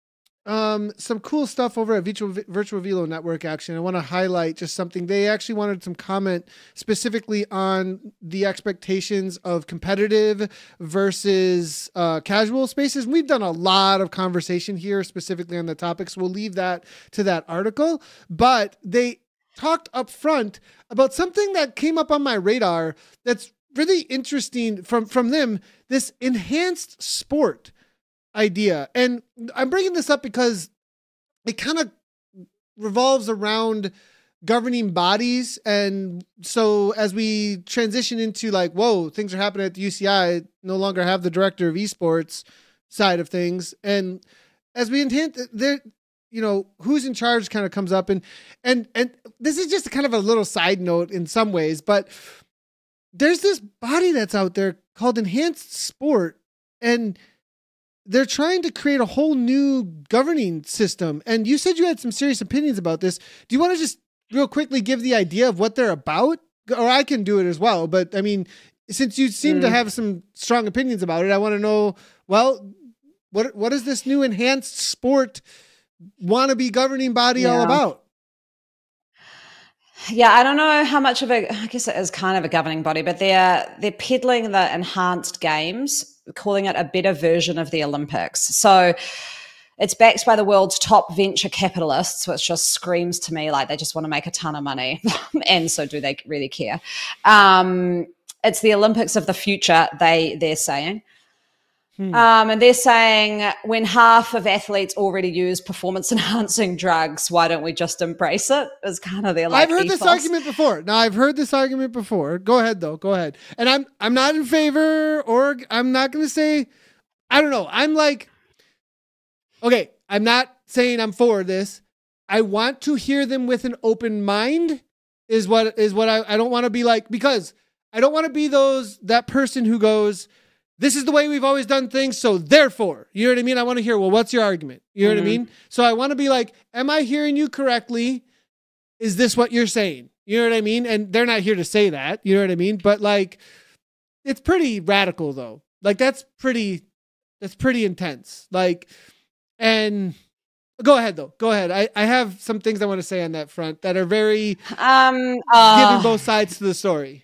um, some cool stuff over at Virtual, Virtual Velo Network. Actually, I want to highlight just something. They actually wanted some comment specifically on the expectations of competitive versus uh, casual spaces. We've done a lot of conversation here specifically on the topics. We'll leave that to that article, but they talked up front about something that came up on my radar that's really interesting from, from them, this enhanced sport idea. And I'm bringing this up because it kind of revolves around governing bodies. And so as we transition into like, whoa, things are happening at the U C I, I no longer have the director of esports side of things. And as we intend there, you know, who's in charge kind of comes up, and, and, and this is just kind of a little side note in some ways, but there's this body that's out there called Enhanced Sport, and they're trying to create a whole new governing system. And you said you had some serious opinions about this. Do you want to just real quickly give the idea of what they're about? Or I can do it as well. But I mean, since you seem mm. to have some strong opinions about it, I want to know, well, what, what is this new Enhanced Sport wannabe governing body yeah. all about? Yeah, I don't know how much of a, I guess it is kind of a governing body, but they're, they're peddling the enhanced games, calling it a better version of the Olympics. So it's backed by the world's top venture capitalists, which just screams to me like they just want to make a ton of money. And so do they really care? Um, it's the Olympics of the future, they, they're saying. Hmm. Um, and they're saying when half of athletes already use performance-enhancing drugs, why don't we just embrace it? Is kind of their like I've heard ethos. this argument before. Now I've heard this argument before. Go ahead though. Go ahead. And I'm I'm not in favor, or I'm not going to say. I don't know. I'm like, okay. I'm not saying I'm for this. I want to hear them with an open mind. Is what is what I I don't want to be like, because I don't want to be those that person who goes, this is the way we've always done things, so therefore, you know what I mean? I want to hear, well, what's your argument? You know mm-hmm. what I mean? So I want to be like, am I hearing you correctly? Is this what you're saying? You know what I mean? And they're not here to say that, you know what I mean? But like, it's pretty radical though. Like that's pretty, that's pretty intense. Like, and go ahead though. Go ahead. I, I have some things I want to say on that front that are very um, uh... giving both sides to the story.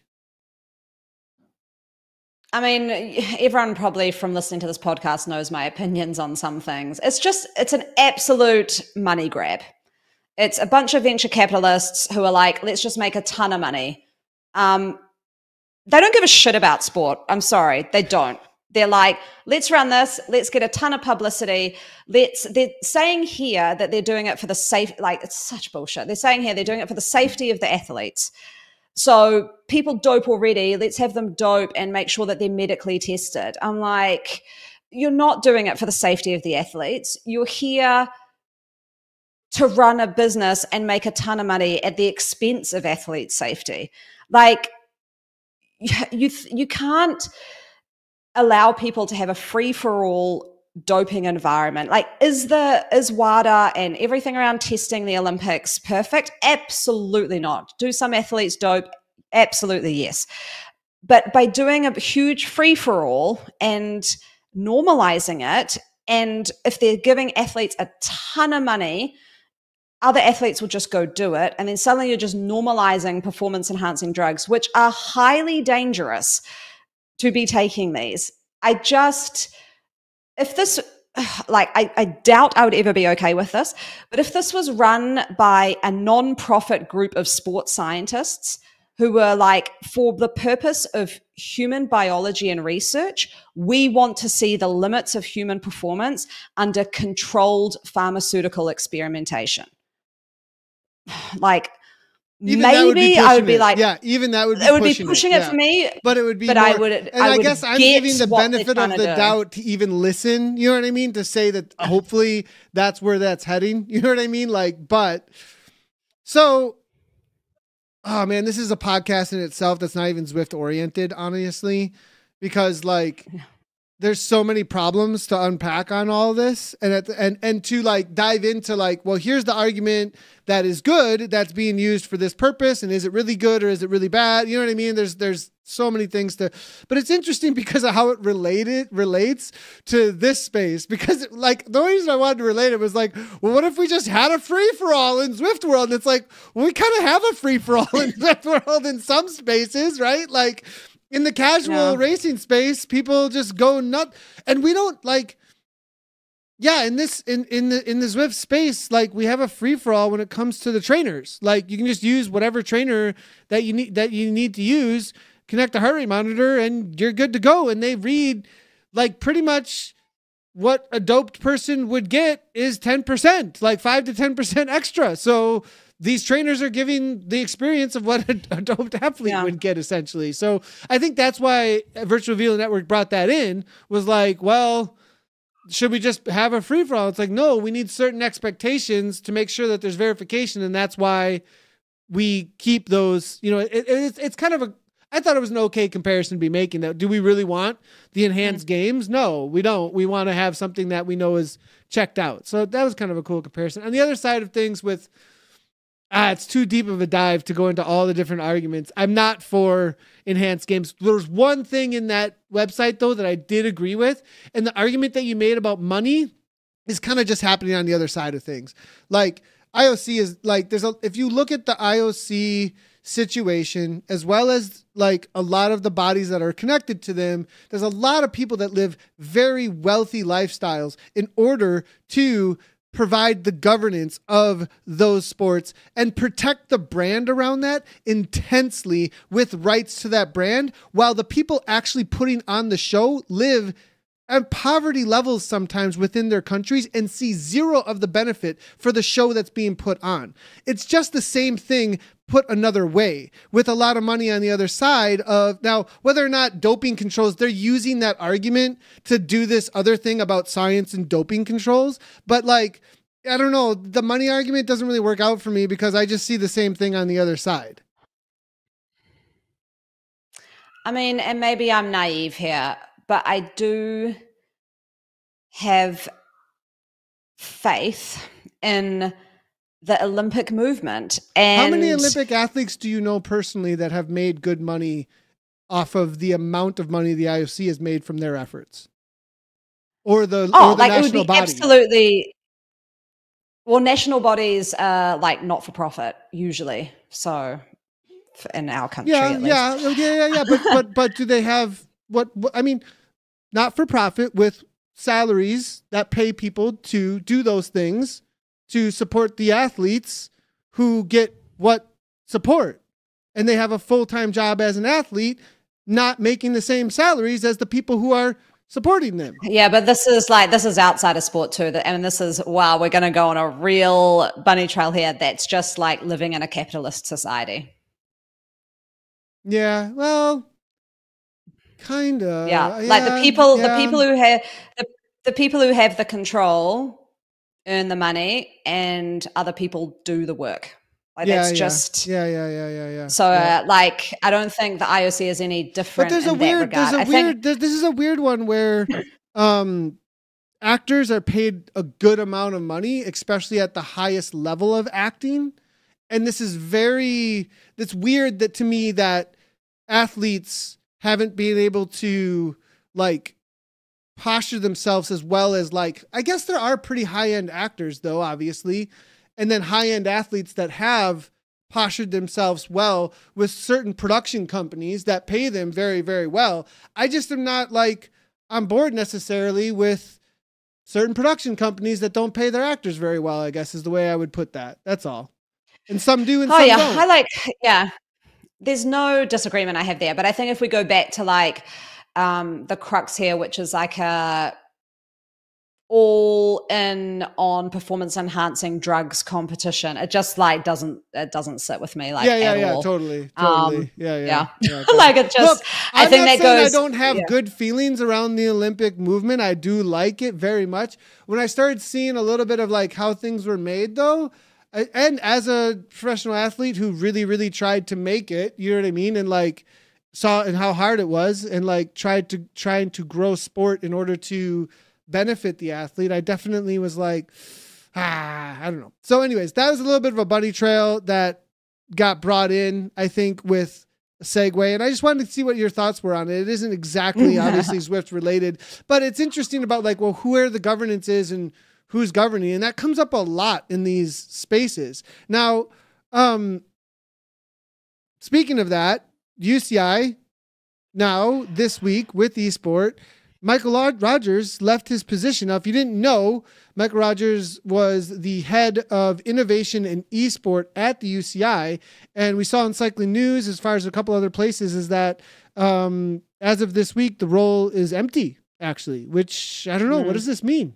I mean, everyone probably from listening to this podcast knows my opinions on some things. It's just, it's an absolute money grab. It's a bunch of venture capitalists who are like, let's just make a ton of money. Um, they don't give a shit about sport. I'm sorry, they don't. They're like, let's run this. Let's get a ton of publicity. Let's, they're saying here that they're doing it for the safe, like it's such bullshit. They're saying here they're doing it for the safety of the athletes. So people dope already, let's have them dope and make sure that they're medically tested. I'm like, you're not doing it for the safety of the athletes. You're here to run a business and make a ton of money at the expense of athlete safety. Like, you, you can't allow people to have a free-for-all doping environment. Like, is the is WADA and everything around testing the Olympics perfect? Absolutely not. Do some athletes dope? Absolutely yes. But by doing a huge free-for-all and normalizing it, and if they're giving athletes a ton of money, other athletes will just go do it, and then suddenly you're just normalizing performance-enhancing drugs, which are highly dangerous to be taking these. I just... If this like I, I doubt I would ever be okay with this, but if this was run by a non-profit group of sports scientists who were like, for the purpose of human biology and research, we want to see the limits of human performance under controlled pharmaceutical experimentation. Like, even maybe I would be it. like, yeah, even that would be it would pushing be pushing it, it yeah. for me. But it would be, but more, I would, and I, I would guess I'm giving the benefit of the do. doubt to even listen. You know what I mean? To say that hopefully that's where that's heading. You know what I mean? Like, but so, oh man, this is a podcast in itself that's not even Zwift oriented, honestly, because like. There's so many problems to unpack on all this, and at the, and and to like dive into like, well, here's the argument that is good that's being used for this purpose, and is it really good or is it really bad? You know what I mean? There's there's so many things to, but it's interesting because of how it related relates to this space. Because like the only reason I wanted to relate it was like, well, what if we just had a free for all in Zwift world? And it's like, well, we kind of have a free for all in Zwift world in some spaces, right? Like. In the casual yeah. racing space, people just go nuts, and we don't like. Yeah, in this in in the in the Zwift space, like we have a free for all when it comes to the trainers. Like you can just use whatever trainer that you need that you need to use, connect a heart rate monitor, and you're good to go. And they read like pretty much what a doped person would get is ten percent, like five to ten percent extra. So. These trainers are giving the experience of what a, a doped athlete yeah. would get, essentially. So I think that's why Virtual Velo Network brought that in, was like, well, should we just have a free-for-all? It's like, no, we need certain expectations to make sure that there's verification, and that's why we keep those, you know, it, it, it's, it's kind of a, I thought it was an okay comparison to be making. That do we really want the enhanced mm-hmm. games? No, we don't. We want to have something that we know is checked out. So that was kind of a cool comparison. On the other side of things with, Ah, it's too deep of a dive to go into all the different arguments. I'm not for enhanced games. There's one thing in that website, though, that I did agree with. And the argument that you made about money is kind of just happening on the other side of things. Like, I O C is like, there's a, if you look at the I O C situation, as well as like a lot of the bodies that are connected to them, there's a lot of people that live very wealthy lifestyles in order to provide the governance of those sports and protect the brand around that intensely with rights to that brand, while the people actually putting on the show live at poverty levels sometimes within their countries and see zero of the benefit for the show that's being put on. It's just the same thing put another way, with a lot of money on the other side of, now, whether or not doping controls, they're using that argument to do this other thing about science and doping controls. But like, I don't know, the money argument doesn't really work out for me because I just see the same thing on the other side. I mean, and maybe I'm naive here, but I do have faith in the Olympic movement. And how many Olympic athletes do you know personally that have made good money off of the amount of money the I O C has made from their efforts? Or the, oh, or the like national it would be body? Absolutely. Well, national bodies are like not for profit usually. So in our country, yeah, at yeah, least. yeah, yeah, yeah. But but but do they have what, what? I mean, not for profit with salaries that pay people to do those things to support the athletes who get what support, and they have a full-time job as an athlete, not making the same salaries as the people who are supporting them. Yeah, but this is like, this is outside of sport too. And this is, wow, we're going to go on a real bunny trail here. That's just like living in a capitalist society. Yeah, well, kind of. Yeah, yeah, like the people, yeah. the people who have the, the people who have the control earn the money, and other people do the work. Like yeah, that's yeah. just yeah, yeah, yeah, yeah, yeah. So, yeah. Uh, like, I don't think the I O C is any different. But there's a in weird, that regard. there's a I weird. think, there's, this is a weird one where, um, actors are paid a good amount of money, especially at the highest level of acting, and this is very. It's weird that to me that athletes haven't been able to like posture themselves as well as, like, I guess there are pretty high-end actors though, obviously, and then high-end athletes that have postured themselves well with certain production companies that pay them very, very well. I just am not like on board necessarily with certain production companies that don't pay their actors very well, I guess is the way I would put that. That's all. And some do and Oh some yeah, don't. I like yeah. There's no disagreement I have there, but I think if we go back to like um, the crux here, which is like a all in on performance enhancing drugs competition, it just like doesn't it doesn't sit with me like yeah yeah at yeah all. totally totally Um, yeah yeah, yeah, yeah totally. like it just. Look, I I'm think not that saying goes. I don't have yeah. good feelings around the Olympic movement. I do like it very much. When I started seeing a little bit of like how things were made, though, I, and as a professional athlete who really really tried to make it, you know what I mean, and like saw and how hard it was, and like tried to trying to grow sport in order to benefit the athlete, I definitely was like, ah, I don't know. So anyways, that was a little bit of a bunny trail that got brought in, I think, with a segue. And I just wanted to see what your thoughts were on it. It isn't exactly obviously Zwift related, but it's interesting about like, well, where the governance is and who's governing. And that comes up a lot in these spaces. Now, um, speaking of that, U C I now this week with eSport, Michael Rogers left his position. Now, if you didn't know, Michael Rogers was the head of innovation and esport at the U C I. And we saw in Cycling News, as far as a couple other places, is that um, as of this week, the role is empty, actually, which I don't know. Mm. What does this mean?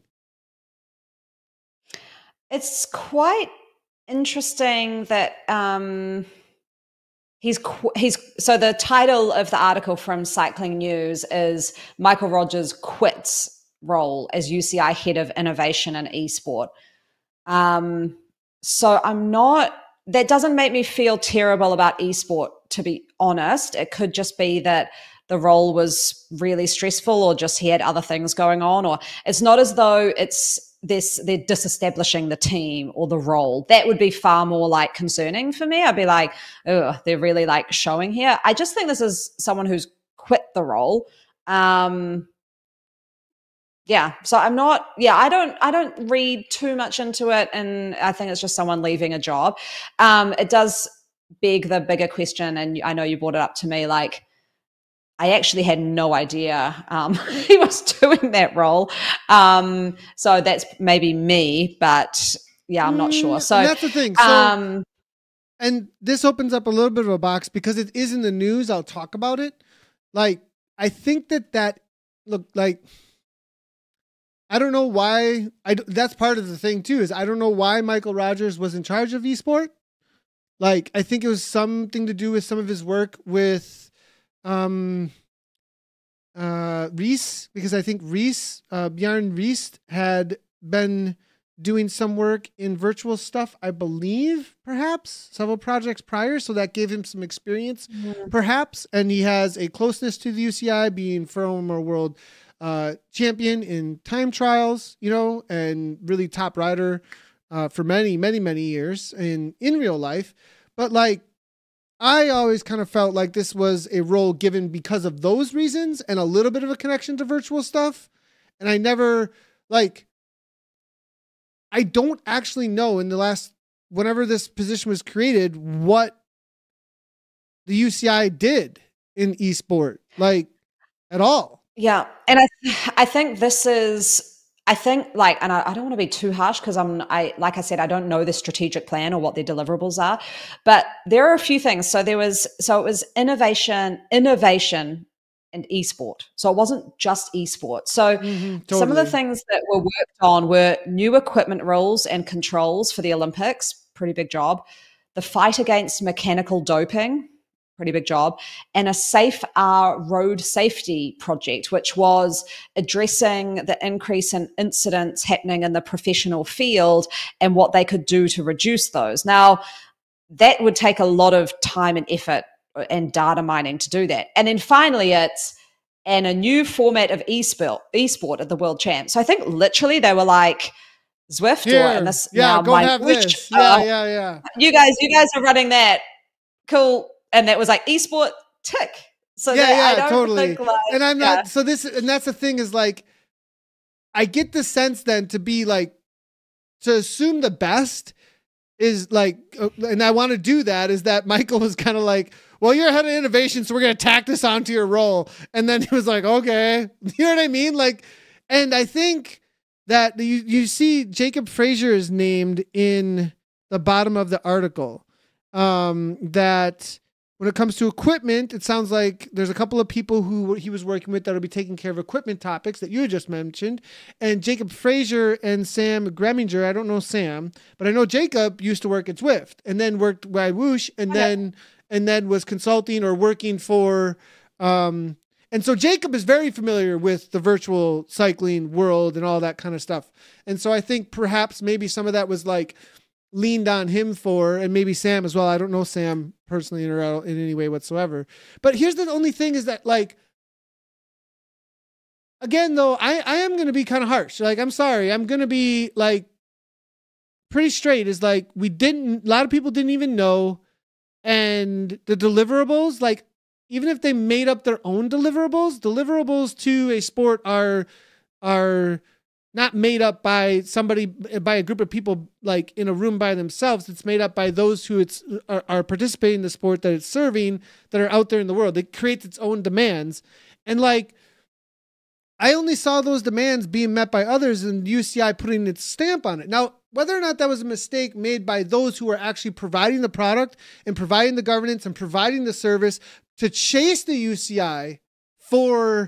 It's quite interesting that um, he's qu- he's so the title of the article from Cycling News is Michael Rogers quits role as U C I head of innovation and esport. Um, so I'm not. That doesn't make me feel terrible about esport, to be honest. It could just be that the role was really stressful, or just he had other things going on, or it's not as though it's this they're disestablishing the team or the role. That would be far more like concerning for me. I'd be like, oh, they're really like showing here. I just think this is someone who's quit the role. Um, yeah, so I'm not. Yeah, I don't. I don't read too much into it, and I think it's just someone leaving a job. Um, it does beg the bigger question, and I know you brought it up to me. Like, I actually had no idea um, he was doing that role. Um, so that's maybe me, but yeah, I'm not sure. So and that's the thing. So, um, and this opens up a little bit of a box because it is in the news. I'll talk about it. Like, I think that that look like. I don't know why. I that's part of the thing too. Is I don't know why Michael Rogers was in charge of eSport. Like, I think it was something to do with some of his work with um, uh, Reese, because I think Reese, uh, Bjorn Reese, had been doing some work in virtual stuff, I believe, perhaps several projects prior. So that gave him some experience, mm-hmm. perhaps. And he has a closeness to the U C I, being former world uh, champion in time trials, you know, and really top rider uh, for many, many, many years in, in real life. But like, I always kind of felt like this was a role given because of those reasons and a little bit of a connection to virtual stuff. And I never like, I don't actually know in the last, whenever this position was created, what the U C I did in esport, like at all. Yeah. And I, I think this is, I think like, and I, I don't want to be too harsh because I'm, I, like I said, I don't know the strategic plan or what their deliverables are, but there are a few things. So there was, so it was innovation, innovation and esport. So it wasn't just esport. So mm-hmm, totally. Some of the things that were worked on were new equipment rules and controls for the Olympics. Pretty big job. The fight against mechanical doping. Pretty big job. And a Safe R road safety project, which was addressing the increase in incidents happening in the professional field and what they could do to reduce those. Now, that would take a lot of time and effort and data mining to do that. And then finally, it's and a new format of esport, esport at the World Champs. So I think literally they were like, Zwift Here, or and this yeah, now go my have which, this. Yeah, uh, yeah, yeah. You guys, you guys are running that. Cool. And that was like esport tick. So yeah, that, yeah, I don't totally. think like, and I'm yeah. not, so this, and that's the thing is like, I get the sense then to be like, to assume the best is like, and I want to do that, is that Michael was kind of like, well, you're head of innovation, so we're going to tack this onto your role. And then he was like, okay, you know what I mean? Like, and I think that you, you see Jacob Frazier is named in the bottom of the article. Um, that when it comes to equipment, it sounds like there's a couple of people who he was working with that will be taking care of equipment topics that you just mentioned. And Jacob Frazier and Sam Greminger, I don't know Sam, but I know Jacob used to work at Zwift and then worked by Whoosh and okay. then and then was consulting or working for um and so Jacob is very familiar with the virtual cycling world and all that kind of stuff. And so I think perhaps maybe some of that was like leaned on him for, and maybe Sam as well. I don't know Sam personally in, or in any way whatsoever. But here's the only thing is that, like, again, though, I, I am going to be kind of harsh. Like, I'm sorry. I'm going to be, like, pretty straight. Is like, we didn't, a lot of people didn't even know. And the deliverables, like, even if they made up their own deliverables, deliverables to a sport are, are, not made up by somebody, by a group of people like in a room by themselves. It's made up by those who it's are, are participating in the sport that it's serving, that are out there in the world. It creates its own demands. And like, I only saw those demands being met by others and U C I putting its stamp on it. Now, whether or not that was a mistake made by those who are actually providing the product and providing the governance and providing the service to chase the U C I for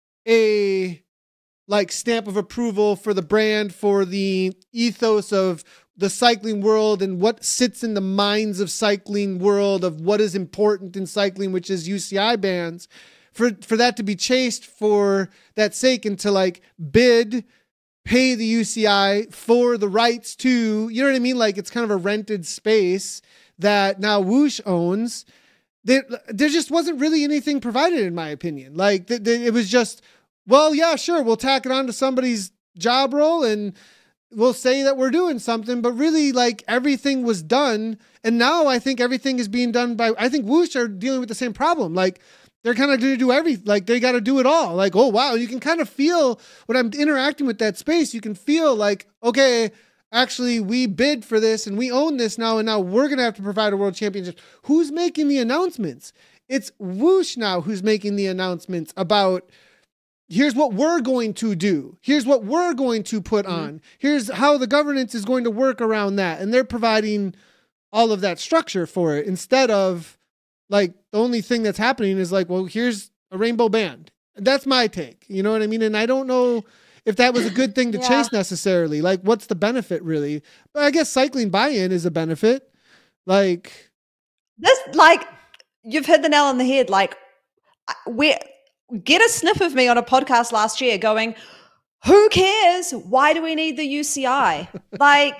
a like stamp of approval for the brand, for the ethos of the cycling world and what sits in the minds of cycling world of what is important in cycling, which is U C I bans, for, for that to be chased for that sake and to like bid, pay the U C I for the rights to, you know what I mean? Like it's kind of a rented space that now Whoosh owns. There, there just wasn't really anything provided in my opinion. Like th- th- it was just, well, yeah, sure. We'll tack it on to somebody's job role and we'll say that we're doing something, but really like everything was done. And now I think everything is being done by, I think Whoosh are dealing with the same problem. Like they're kind of going to do everything. Like they got to do it all. Like, oh, wow. You can kind of feel when I'm interacting with that space, you can feel like, okay, actually we bid for this and we own this now. And now we're going to have to provide a world championship. Who's making the announcements? It's Whoosh now who's making the announcements about, here's what we're going to do. Here's what we're going to put mm-hmm. on. Here's how the governance is going to work around that. And they're providing all of that structure for it instead of like the only thing that's happening is like, well, here's a rainbow band. That's my take. You know what I mean? And I don't know if that was a good thing to yeah. chase necessarily. Like, what's the benefit really? But I guess cycling buy-in is a benefit. Like this, like you've hit the nail on the head. Like we're, get a sniff of me on a podcast last year going, who cares? Why do we need the U C I? Like,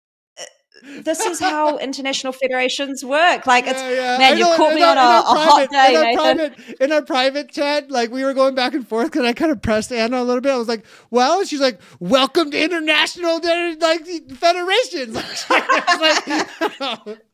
this is how international federations work. Like, yeah, it's, yeah. man, you caught me on a, a hot day, in our, Nathan. Private, in our private chat, like, we were going back and forth because I kind of pressed Anna a little bit. I was like, well, she's like, welcome to international, like, federations. Like,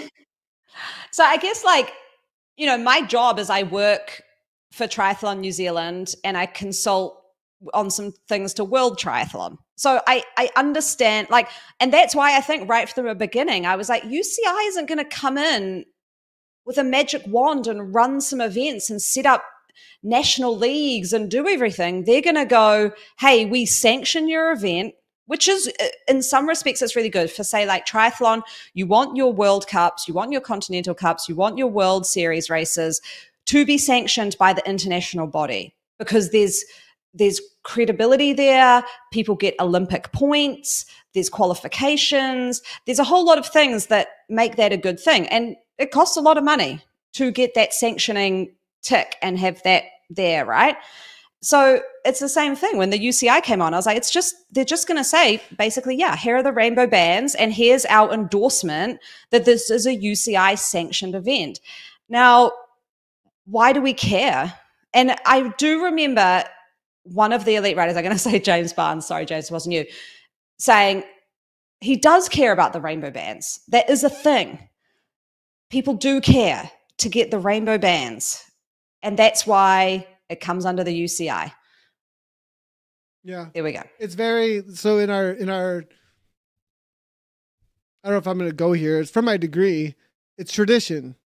so I guess, like, you know, my job is I work for Triathlon New Zealand and I consult on some things to World Triathlon. So I, I understand, like, and that's why I think right from the beginning, I was like, U C I isn't going to come in with a magic wand and run some events and set up national leagues and do everything. They're going to go, hey, we sanction your event, which is in some respects, it's really good for say like triathlon. You want your World Cups, you want your Continental Cups, you want your World Series races to be sanctioned by the international body because there's there's credibility there. People get Olympic points. There's qualifications. There's a whole lot of things that make that a good thing. And it costs a lot of money to get that sanctioning tick and have that there, right? So it's the same thing. When the U C I came on, I was like, it's just, they're just going to say basically, yeah, here are the rainbow bands and here's our endorsement that this is a U C I sanctioned event. Now, why do we care? And I do remember one of the elite riders, I'm going to say James Barnes, sorry, James, it wasn't you, saying he does care about the rainbow bands. That is a thing. People do care to get the rainbow bands. And that's why it comes under the U C I. Yeah. There we go. It's very, so in our, in our, I don't know if I'm going to go here. It's from my degree. It's tradition.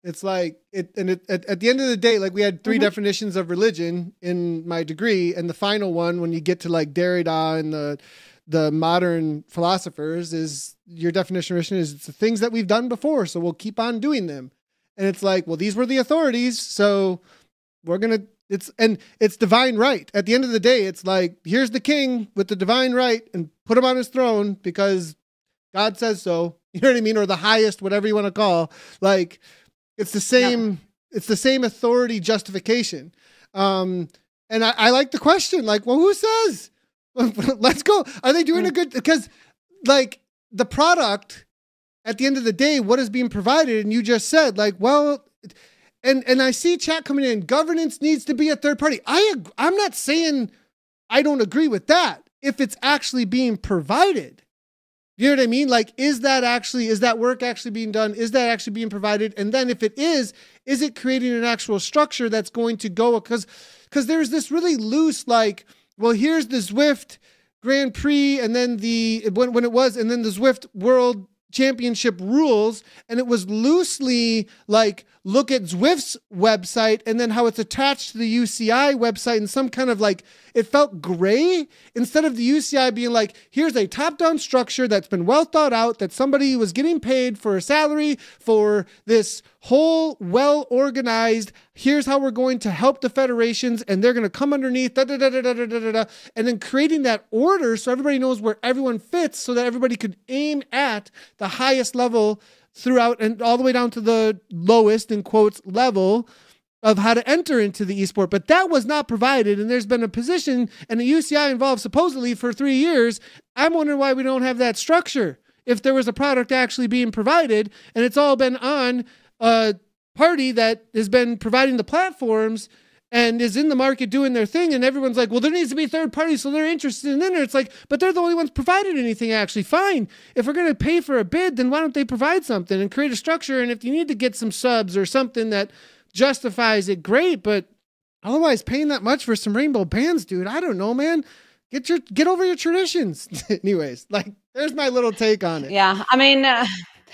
It's like it, and it, at, at the end of the day, like we had three Mhm. definitions of religion in my degree, and the final one, when you get to like Derrida and the the modern philosophers, is your definition of religion is it's the things that we've done before, so we'll keep on doing them. And it's like, well, these were the authorities, so we're gonna. It's and it's divine right. At the end of the day, it's like here's the king with the divine right, and put him on his throne because God says so. You know what I mean? Or the highest, whatever you want to call, like. It's the same. Yep. It's the same authority justification, um, and I, I like the question. Like, well, who says? Let's go. Are they doing mm. a good? Because, like, the product at the end of the day, what is being provided? And you just said, like, well, and and I see chat coming in. Governance needs to be a third party. I I'm not saying I don't agree with that if it's actually being provided. You know what I mean? Like, is that actually, is that work actually being done? Is that actually being provided? And then if it is, is it creating an actual structure that's going to go? Because because there's this really loose, like, well, here's the Zwift Grand Prix, and then the, when, when it was, and then the Zwift World Championship rules, and it was loosely like, look at Zwift's website and then how it's attached to the U C I website and some kind of like, it felt gray instead of the U C I being like, here's a top-down structure that's been well thought out, that somebody was getting paid for a salary for this whole well-organized, here's how we're going to help the federations and they're going to come underneath, da, da, da, da, da, da, da, da, and then creating that order so everybody knows where everyone fits so that everybody could aim at the highest level throughout and all the way down to the lowest, in quotes, level of how to enter into the esport. But that was not provided. And there's been a position and a U C I involved supposedly for three years. I'm wondering why we don't have that structure. If there was a product actually being provided and it's all been on a party that has been providing the platforms and is in the market doing their thing, and everyone's like, well, there needs to be third parties, so they're interested in it. It's like, but they're the only ones providing anything actually. Fine. If we're going to pay for a bid, then why don't they provide something and create a structure? And if you need to get some subs or something that justifies it, great. But otherwise, paying that much for some rainbow bands, dude, I don't know, man. Get your get over your traditions. Anyways, like, there's my little take on it. Yeah, I mean, uh,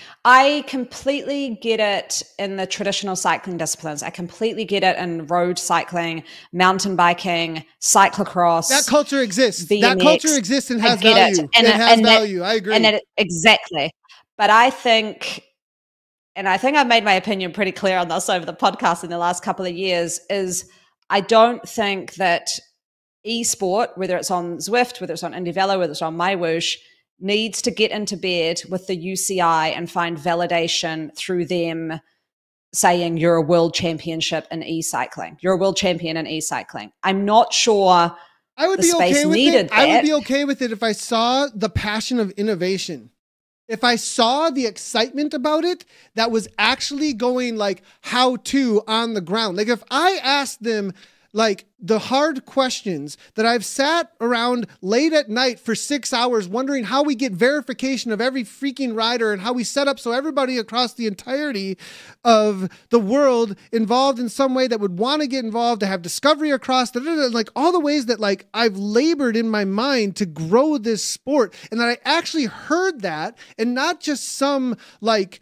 I completely get it in the traditional cycling disciplines. I completely get it in road cycling, mountain biking, cyclocross. That culture exists. B M X. That culture exists and has I get value. It, and, it has and value. That, I agree. And that, exactly. But I think, and I think I've made my opinion pretty clear on this over the podcast in the last couple of years, is I don't think that esport, whether it's on Zwift, whether it's on Indie Velo, whether it's on MyWhoosh, needs to get into bed with the U C I and find validation through them saying you're a world championship in e-cycling. You're a world champion in e-cycling. I'm not sure I would the be space okay with needed it. I would that. be okay with it if I saw the passion of innovation. If I saw the excitement about it that was actually going like how to on the ground. Like if I asked them like the hard questions that I've sat around late at night for six hours wondering how we get verification of every freaking rider and how we set up so everybody across the entirety of the world involved in some way that would want to get involved, to have discovery across, da, da, da, like all the ways that like I've labored in my mind to grow this sport, and that I actually heard that and not just some like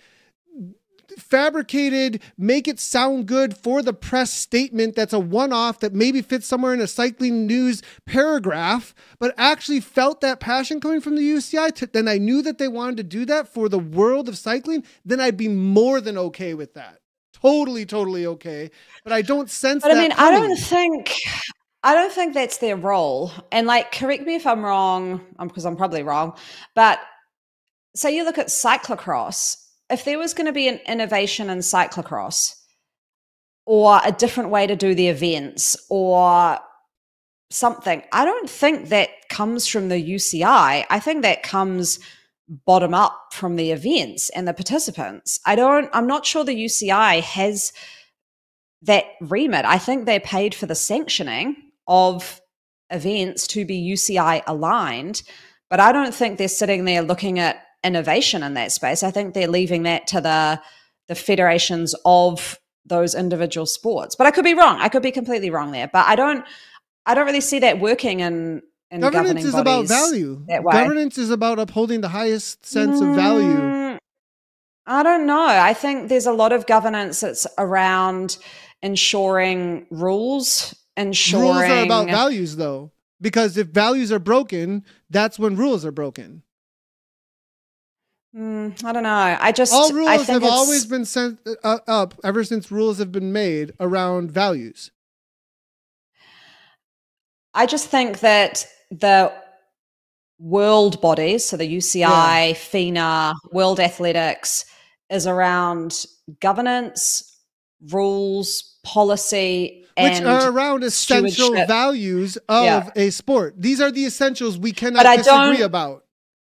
fabricated, make it sound good for the press statement that's a one-off that maybe fits somewhere in a cycling news paragraph, but actually felt that passion coming from the U C I, to, then I knew that they wanted to do that for the world of cycling, then I'd be more than okay with that. Totally, totally okay. But I don't sense but that I mean, coming. I don't think... I don't think that's their role. And like, correct me if I'm wrong, because I'm probably wrong, but say you look at cyclocross, if there was going to be an innovation in cyclocross or a different way to do the events or something, I don't think that comes from the U C I. I think that comes bottom up from the events and the participants. I don't, I'm not sure the U C I has that remit. I think they're paid for the sanctioning of events to be U C I aligned, but I don't think they're sitting there looking at innovation in that space. I think they're leaving that to the the federations of those individual sports. But I could be wrong. I could be completely wrong there. But I don't I don't really see that working in, in governance is about value. Governance is about upholding the highest sense mm, of value. I don't know. I think there's a lot of governance that's around ensuring rules, ensuring Rules are about values, though, because if values are broken, that's when rules are broken. Mm, I don't know. I just all rules I think have it's, always been sent uh, up ever since rules have been made around values. I just think that the world bodies, so the U C I, yeah. FINA, World Athletics, is around governance, rules, policy, which and are around essential values of yeah. a sport. These are the essentials we cannot but disagree about.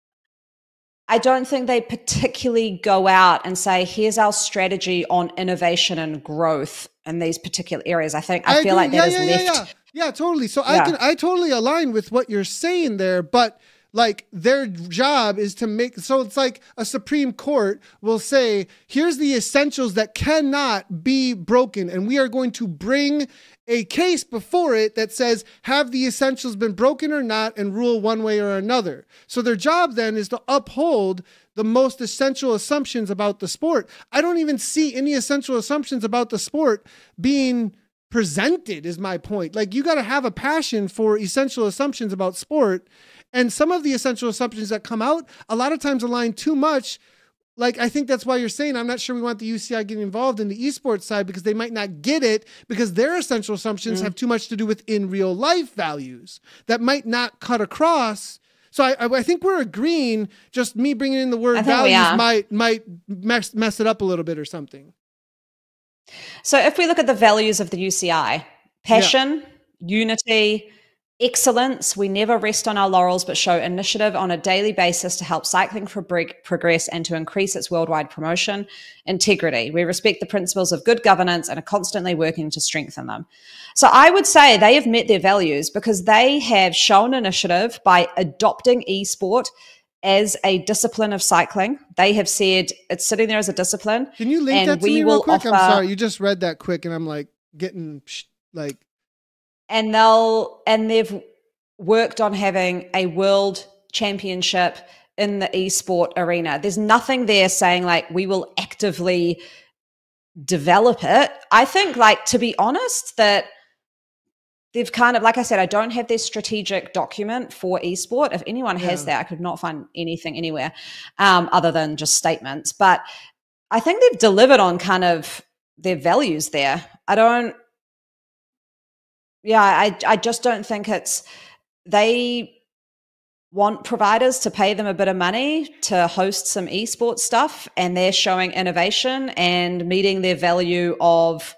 I don't think they particularly go out and say, here's our strategy on innovation and growth in these particular areas. I think, I, I feel agree. like that yeah, is yeah, left. Yeah, yeah. yeah, totally. So yeah. I can, I totally align with what you're saying there, but like their job is to make, so it's like a Supreme Court will say, here's the essentials that cannot be broken. And we are going to bring a case before it that says, have the essentials been broken or not, and rule one way or another. So their job then is to uphold the most essential assumptions about the sport. I don't even see any essential assumptions about the sport being presented, is my point. Like, you got to have a passion for essential assumptions about sport. And some of the essential assumptions that come out a lot of times align too much. Like, I think that's why you're saying, I'm not sure we want the U C I getting involved in the esports side, because they might not get it because their essential assumptions mm. have too much to do with in real life values that might not cut across. So I, I think we're agreeing, just me bringing in the word values might, might mess, mess it up a little bit or something. So if we look at the values of the U C I, passion, yeah. unity, excellence, we never rest on our laurels, but show initiative on a daily basis to help cycling progress and to increase its worldwide promotion. Integrity, we respect the principles of good governance and are constantly working to strengthen them. So I would say they have met their values because they have shown initiative by adopting esport as a discipline of cycling. They have said it's sitting there as a discipline. Can you link that to me real quick? Offer, I'm sorry, you just read that quick and I'm like getting like... And they'll and they've worked on having a world championship in the esport arena. There's nothing there saying like we will actively develop it. I think, like, to be honest, that they've kind of, like I said, I don't have their strategic document for esport. If anyone yeah. has that, I could not find anything anywhere um, other than just statements. But I think they've delivered on kind of their values there. I don't. Yeah, I, I just don't think it's, they want providers to pay them a bit of money to host some esports stuff, and they're showing innovation and meeting their value of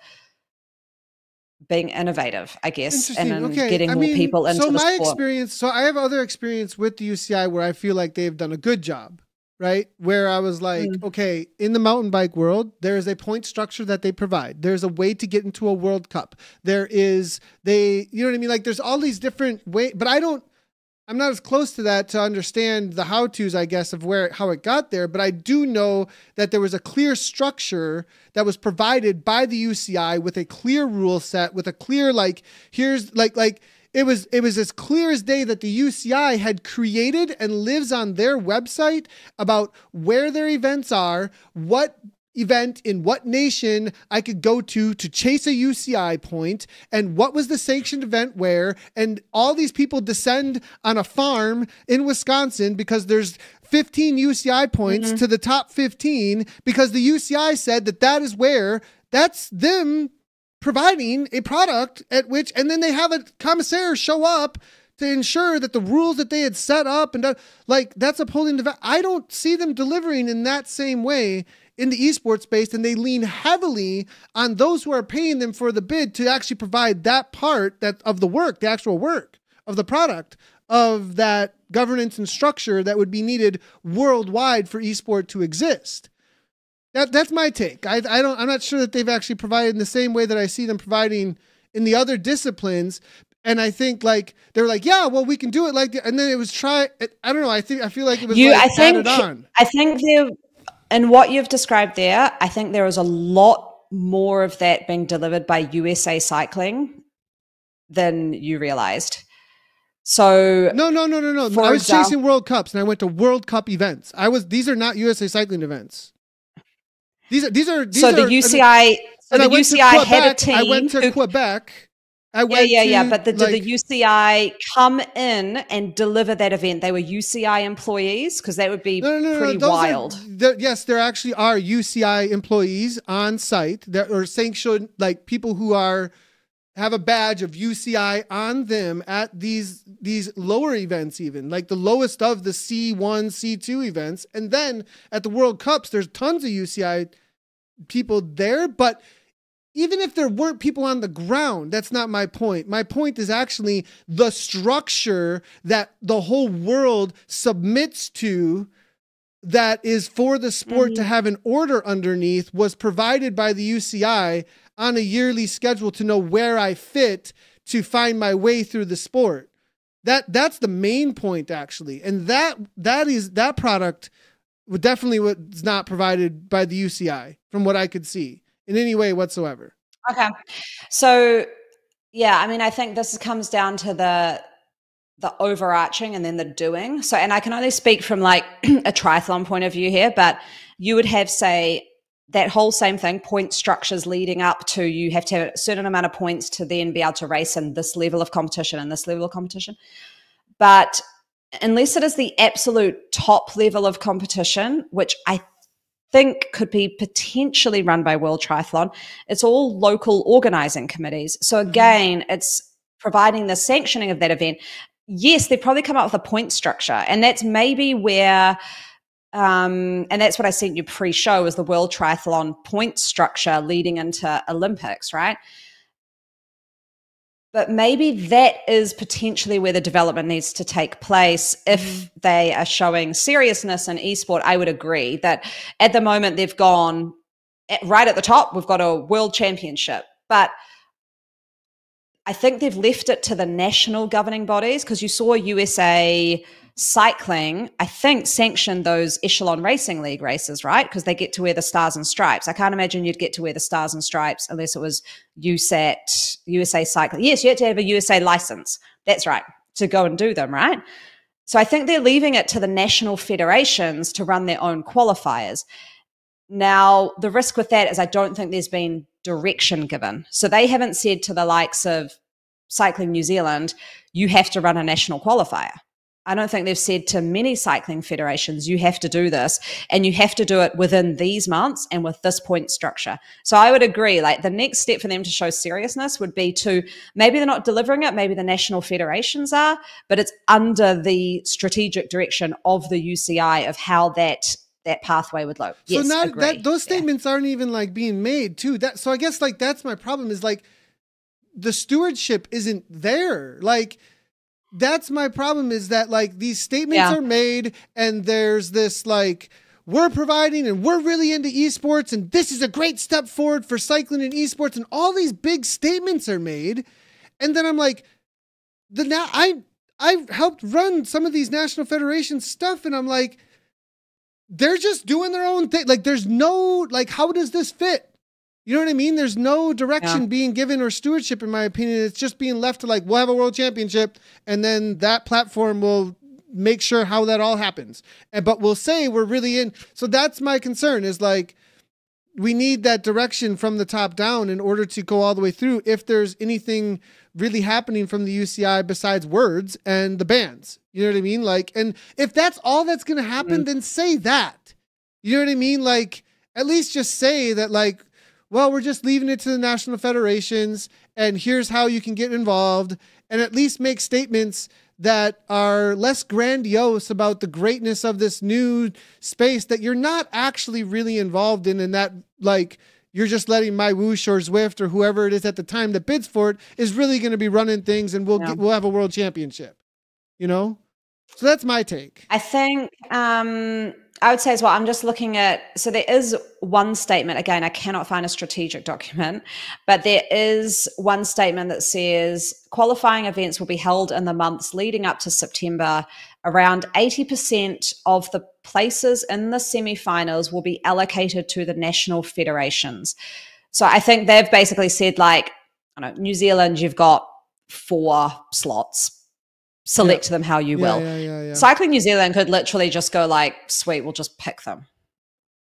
being innovative, I guess, and okay. getting I more mean, people into so the my sport. experience, so I have other experience with the U C I where I feel like they've done a good job. Right? Where I was like, mm. okay, in the mountain bike world, there is a point structure that they provide. There's a way to get into a World Cup. There is, they, you know what I mean? Like, there's all these different ways, but I don't, I'm not as close to that to understand the how-tos, I guess, of where, how it got there. But I do know that there was a clear structure that was provided by the U C I with a clear rule set, with a clear, like, here's like, like, It was it was as clear as day that the U C I had created and lives on their website about where their events are, what event in what nation I could go to to chase a U C I point, and what was the sanctioned event where, and all these people descend on a farm in Wisconsin because there's fifteen U C I points mm-hmm. to the top fifteen because the U C I said that that is where, that's them providing a product at which, and then they have a commissaire show up to ensure that the rules that they had set up and done, like, that's upholding the, I don't see them delivering in that same way in the esports space, and they lean heavily on those who are paying them for the bid to actually provide that part that of the work, the actual work of the product of that governance and structure that would be needed worldwide for esport to exist. That, that's my take. I, I don't, I'm not sure that they've actually provided in the same way that I see them providing in the other disciplines. And I think, like, they're like, yeah, well, we can do it like that. And then it was try, I don't know. I think, I feel like it was you, like I think, added on. I think there, and what you've described there, I think there is a lot more of that being delivered by U S A Cycling than you realized. So no, no, no, no, no. I was example, chasing World Cups and I went to World Cup events. I was, these are not U S A Cycling events. These are these are these so are, the U C I. So the U C I had a team. I went to who, Quebec. I yeah, went yeah, to, yeah. But the, like, did the U C I come in and deliver that event? They were U C I employees, because that would be no, no, no, pretty no, wild. Are, yes, there actually are U C I employees on site that are sanctioned, like people who are have a badge of U C I on them at these these lower events, even like the lowest of the C one, C two events. And then at the World Cups, there's tons of U C I people there. But even if there weren't people on the ground, that's not my point. My point is actually the structure that the whole world submits to, that is for the sport mm-hmm. to have an order underneath, was provided by the U C I on a yearly schedule to know where I fit to find my way through the sport. That that's the main point, actually. And that that is that product would definitely was not provided by the U C I from what I could see in any way whatsoever. Okay. So yeah, I mean, I think this comes down to the the overarching and then the doing. So, and I can only speak from like a triathlon point of view here, but you would have, say, that whole same thing, point structures leading up to, you have to have a certain amount of points to then be able to race in this level of competition and this level of competition. But unless it is the absolute top level of competition, which I think could be potentially run by World Triathlon, it's all local organizing committees. So again, mm-hmm. it's providing the sanctioning of that event. Yes, they've probably come up with a point structure, and that's maybe where Um, and that's what I sent you pre-show, is the World Triathlon point structure leading into Olympics, right? But maybe that is potentially where the development needs to take place if mm-hmm. they are showing seriousness in esport. I would agree that at the moment they've gone at, right at the top, we've got a world championship, but I think they've left it to the national governing bodies, because you saw U S A Cycling, I think, sanctioned those Echelon Racing League races, right? Because they get to wear the stars and stripes. I can't imagine you'd get to wear the stars and stripes unless it was U S A T, U S A Cycling. Yes, you had to have a U S A license. That's right, to go and do them, right? So I think they're leaving it to the national federations to run their own qualifiers. Now, the risk with that is I don't think there's been direction given. So they haven't said to the likes of Cycling New Zealand, you have to run a national qualifier. I don't think they've said to many cycling federations, you have to do this, and you have to do it within these months and with this point structure. So I would agree, like the next step for them to show seriousness would be to, maybe they're not delivering it, maybe the national federations are, but it's under the strategic direction of the U C I of how that that pathway would look. So yes, now agree. that those yeah. statements aren't even like being made too. That so I guess like that's my problem, is like the stewardship isn't there. Like that's my problem, is that like these statements yeah. are made and there's this like, we're providing and we're really into esports and this is a great step forward for cycling and esports, and all these big statements are made. And then I'm like, the now I I helped run some of these national federation stuff, and I'm like, they're just doing their own thing. Like there's no, like, how does this fit? You know what I mean? There's no direction yeah. being given or stewardship, in my opinion. It's just being left to like, we'll have a world championship and then that platform will make sure how that all happens. And, but we'll say we're really in. So that's my concern, is like, we need that direction from the top down in order to go all the way through, if there's anything really happening from the U C I besides words and the bans. You know what I mean? Like, and if that's all that's going to happen, mm-hmm. then say that. You know what I mean? Like, at least just say that, like, well, we're just leaving it to the national federations and here's how you can get involved, and at least make statements that are less grandiose about the greatness of this new space that you're not actually really involved in, and that like you're just letting my Whoosh or Zwift or whoever it is at the time that bids for it is really going to be running things, and we'll yeah. get, we'll have a world championship, you know? So that's my take. I think, um, I would say as well, I'm just looking at, so there is one statement, again, I cannot find a strategic document, but there is one statement that says qualifying events will be held in the months leading up to September. Around eighty percent of the places in the semifinals will be allocated to the national federations. So I think they've basically said, like, I don't know, New Zealand, you've got four slots. Select yeah. them how you yeah, will. Yeah, yeah, yeah. Cycling New Zealand could literally just go like, sweet, we'll just pick them.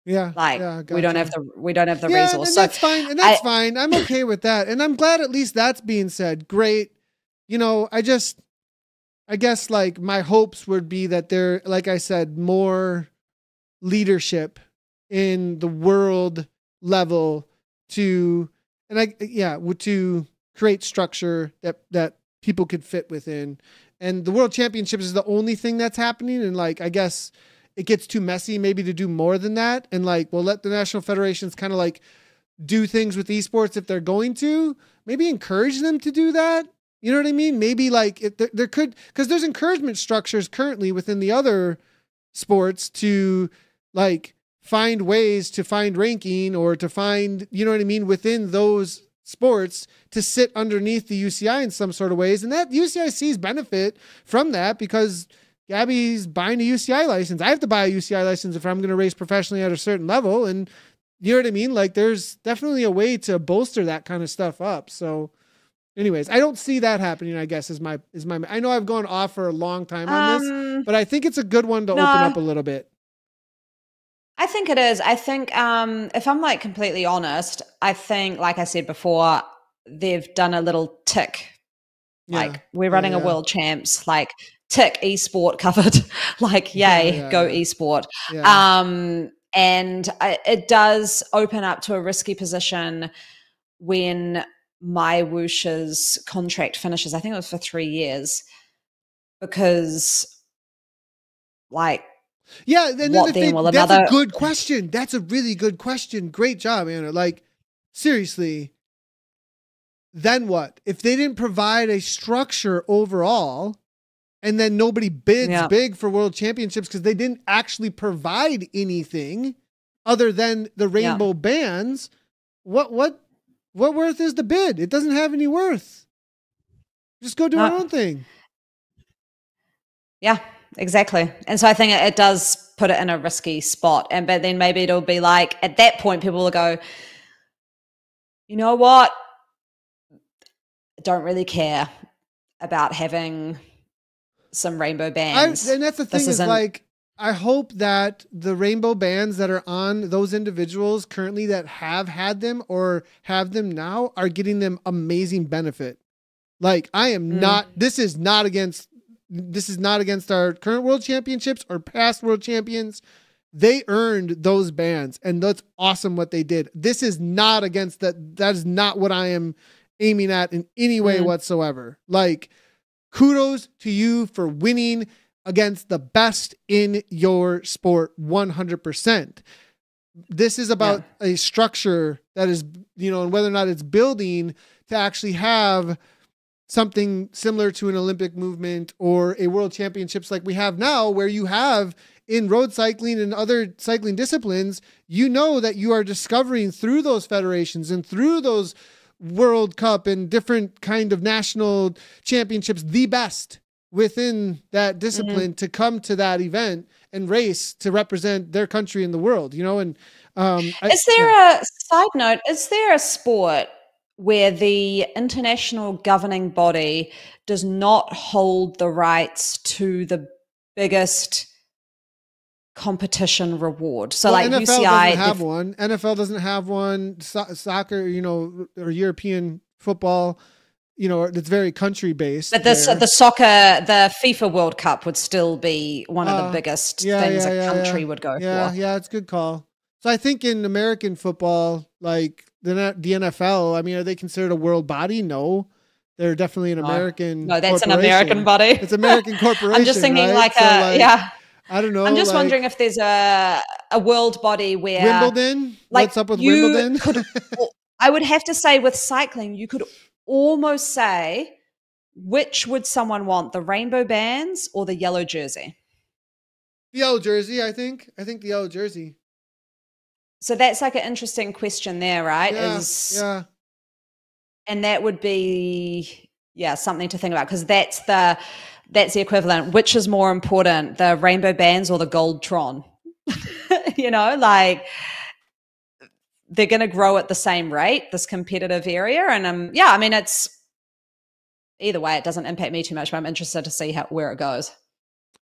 Yeah, Like yeah, we don't gotcha. have the we don't have the Yeah, resource. and So that's fine, and that's I, fine. I'm okay with that, and I'm glad at least that's being said. Great, you know. I just, I guess, like my hopes would be that there, like I said, more leadership in the world level to, and I, yeah, w- to create structure that that people could fit within. And the World Championships is the only thing that's happening, and like I guess it gets too messy maybe to do more than that, and like we'll let the national federations kind of like do things with esports if they're going to, maybe encourage them to do that. You know what I mean? Maybe like it, there, there could, because there's encouragement structures currently within the other sports to like find ways to find ranking or to find, you know what I mean, within those sports to sit underneath the U C I in some sort of ways. And that U C I Cs benefit from that because Gabby's buying a U C I license. I have to buy a U C I license if I'm going to race professionally at a certain level. And you know what I mean? Like there's definitely a way to bolster that kind of stuff up. So anyways, I don't see that happening, I guess is my, is my, I know I've gone off for a long time on this, um, but I think it's a good one to no, open up a little bit. I think it is. I think um, if I'm like completely honest, I think, like I said before, they've done a little tick. Yeah. Like we're running yeah, a yeah. world champs, like tick esport covered, like yay, Yeah, yeah, go yeah. esport. Yeah. Um, and I, it does open up to a risky position when my whoosha's contract finishes. I think it was for three years because like, Yeah, and then what if then? they, Well, that's another a good question. That's a really good question. Great job, Anna. Like, seriously, then what? If they didn't provide a structure overall, and then nobody bids yeah. big for world championships because they didn't actually provide anything other than the rainbow Yeah. bands, what what what worth is the bid? It doesn't have any worth. Just go do No. our own thing. Yeah, exactly. And so I think it, it does put it in a risky spot. And but then maybe it'll be like at that point people will go, you know what? I don't really care about having some rainbow I, bands. and that's the thing This is isn't like, I hope that the rainbow bands that are on those individuals currently that have had them or have them now are getting them amazing benefit. Like I am Mm. not, this is not against, this is not against our current world championships or past world champions. They earned those bands and that's awesome what they did. This is not against that. That is not what I am aiming at in any way Mm. whatsoever. Like kudos to you for winning against the best in your sport one hundred percent. This is about yeah. a structure that is, you know, and whether or not it's building to actually have something similar to an Olympic movement or a world championships like we have now, where you have in road cycling and other cycling disciplines, you know that you are discovering through those federations and through those World Cup and different kind of national championships, the best within that discipline mm-hmm. to come to that event and race to represent their country in the world, you know? And um, is there yeah. a side note? Is there a sport where the international governing body does not hold the rights to the biggest competition reward? So well, like N F L U C I doesn't have one. N F L doesn't have one. So- soccer, you know, or European football, you know, it's very country based. But this, the soccer, the FIFA World Cup would still be one of uh, the biggest yeah, things yeah, a yeah, country yeah. would go yeah, for. Yeah, it's a good call. So I think in American football, like the the N F L, I mean, are they considered a world body? No. They're definitely an no. American No, that's an American body. It's American corporation. I'm just thinking right? like so a, like, yeah. I don't know. I'm just like, wondering if there's a a world body where Wimbledon. Like What's up with you Wimbledon? could, I would have to say with cycling, you could almost say, which would someone want, the rainbow bands or the yellow jersey? The yellow jersey, I think. I think the yellow jersey. So that's like an interesting question there, right? Yeah, Is yeah. And that would be, yeah, something to think about because that's the that's the equivalent. Which is more important, the rainbow bands or the gold Tron? You know, like they're going to grow at the same rate, this competitive area. And um, yeah, I mean, it's either way, it doesn't impact me too much, but I'm interested to see how where it goes.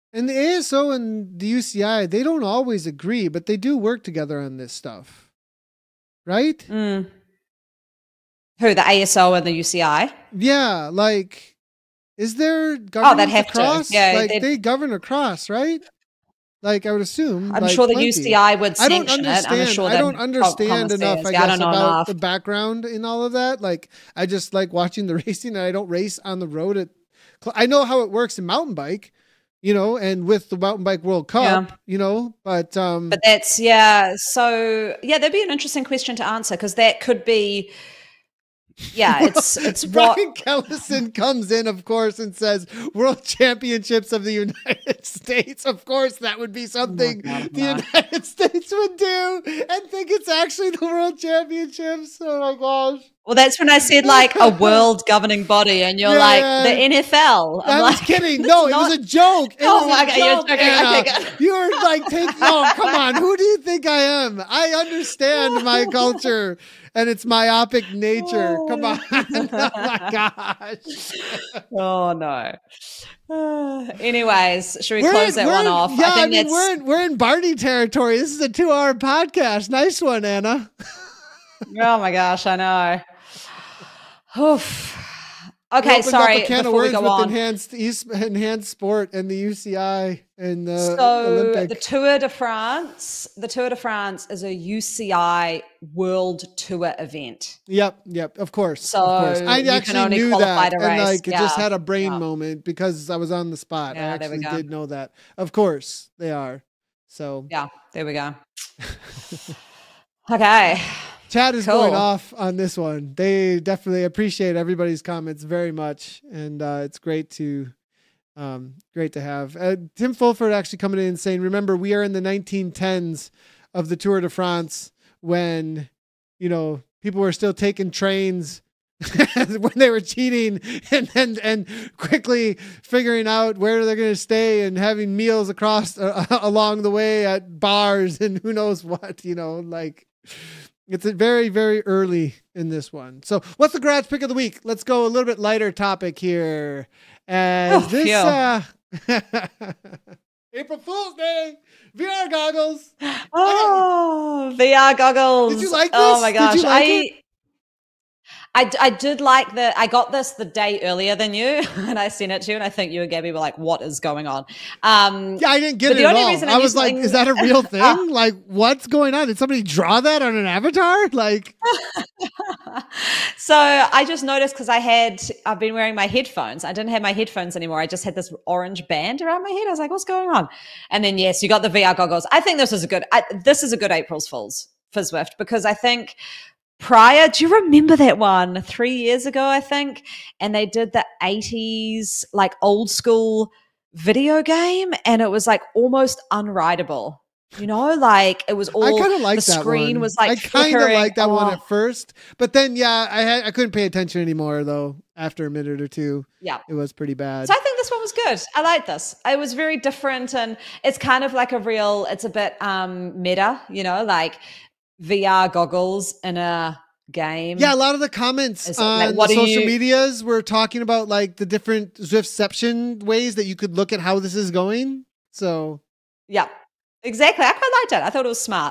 And the A S O and the U C I, they don't always agree, but they do work together on this stuff. Right? Mm. Who, the A S O and the U C I? Yeah, like, is there governance Oh, they'd have across? to. Yeah, like, they govern across, right? Like, I would assume. I'm like, sure the plenty. U C I would I don't sanction understand. it. I'm sure I don't understand enough, I yeah, I guess, don't know about enough. the background in all of that. Like, I just like watching the racing, and I don't race on the road. At, I know how it works in mountain bike, you know, and with the Mountain Bike World Cup, Yeah. you know, but um, But that's, yeah. So, yeah, that'd be an interesting question to answer because that could be, yeah, it's it's what. Brian Kellison comes in, of course, and says World Championships of the United States. Of course, that would be something Oh God, the no. United States would do, and think it's actually the World Championships. Oh my gosh. Well, that's when I said like a world governing body, and you're Yeah, like yeah. the N F L. I'm I like, was kidding. "This No, is it was not- a joke. It Oh was my a God, you're joke, joking. Anna. Okay, good. You were like, take, oh, come on. Who do you think I am? I understand my culture and its myopic nature. Come on. Oh my gosh. Oh no. Uh, anyways, should we We're close in- that we're one in- off? Yeah, I, think mean, that's we're in, we're in Barney territory. This is a two-hour podcast. Nice one, Anna. oh my gosh, I know. Oof. We Okay, opened sorry. up a can of Before we words go with on, enhanced East, enhanced sport and the U C I and the so Olympic. the Tour de France, the Tour de France is a U C I World Tour event. Yep, yep, of course. So of course. I you can actually only knew qualify that. to And race. like it just Yeah, had a brain yeah. moment because I was on the spot. I Yeah, there we actually go. did know that. Of course they are. So Yeah, there we go. Okay. Chad is Cool. going off on this one. They definitely appreciate everybody's comments very much. And uh, it's great to um, great to have. Uh, Tim Fulford actually coming in and saying, remember, we are in the nineteen tens of the Tour de France when, you know, people were still taking trains when they were cheating and, and, and quickly figuring out where they're going to stay and having meals across uh, along the way at bars and who knows what, you know, like it's a very, very early in this one. So what's the garage pick of the week? Let's go a little bit lighter topic here. As Oh, this, phew. uh, April Fool's Day, V R goggles. Oh, V R goggles. Did you like Oh this? my Did gosh. you like I, it? I, d- I did like the, I got this the day earlier than you and I sent it to you and I think you and Gabby were like, what is going on? Um, Yeah, I didn't get But it the at only all. reason I I knew was like, something- is that a real thing? Like, what's going on? Did somebody draw that on an avatar? Like, so I just noticed because I had, I've been wearing my headphones. I didn't have my headphones anymore. I just had this orange band around my head. I was like, what's going on? And then, yes, you got the V R goggles. I think this is a good, I, this is a good April's Fools for Zwift because I think prior, do you remember that one three years ago, I think? And they did the eighties, like old school video game and it was like almost unrideable. You know, like it was all I kind of like the that screen one. was like I kind of flickering. like that one Oh, at first, but then yeah, I had I couldn't pay attention anymore though. After a minute or two, yeah. it was pretty bad. So I think this one was good. I like this. It was very different and it's kind of like a real, it's a bit um meta, you know, like V R goggles in a game. Yeah, a lot of the comments Is it- on like, what the do social you- medias were talking about like the different Zwiftception ways that you could look at how this is going. So Yeah, exactly. I quite liked it. I thought it was smart.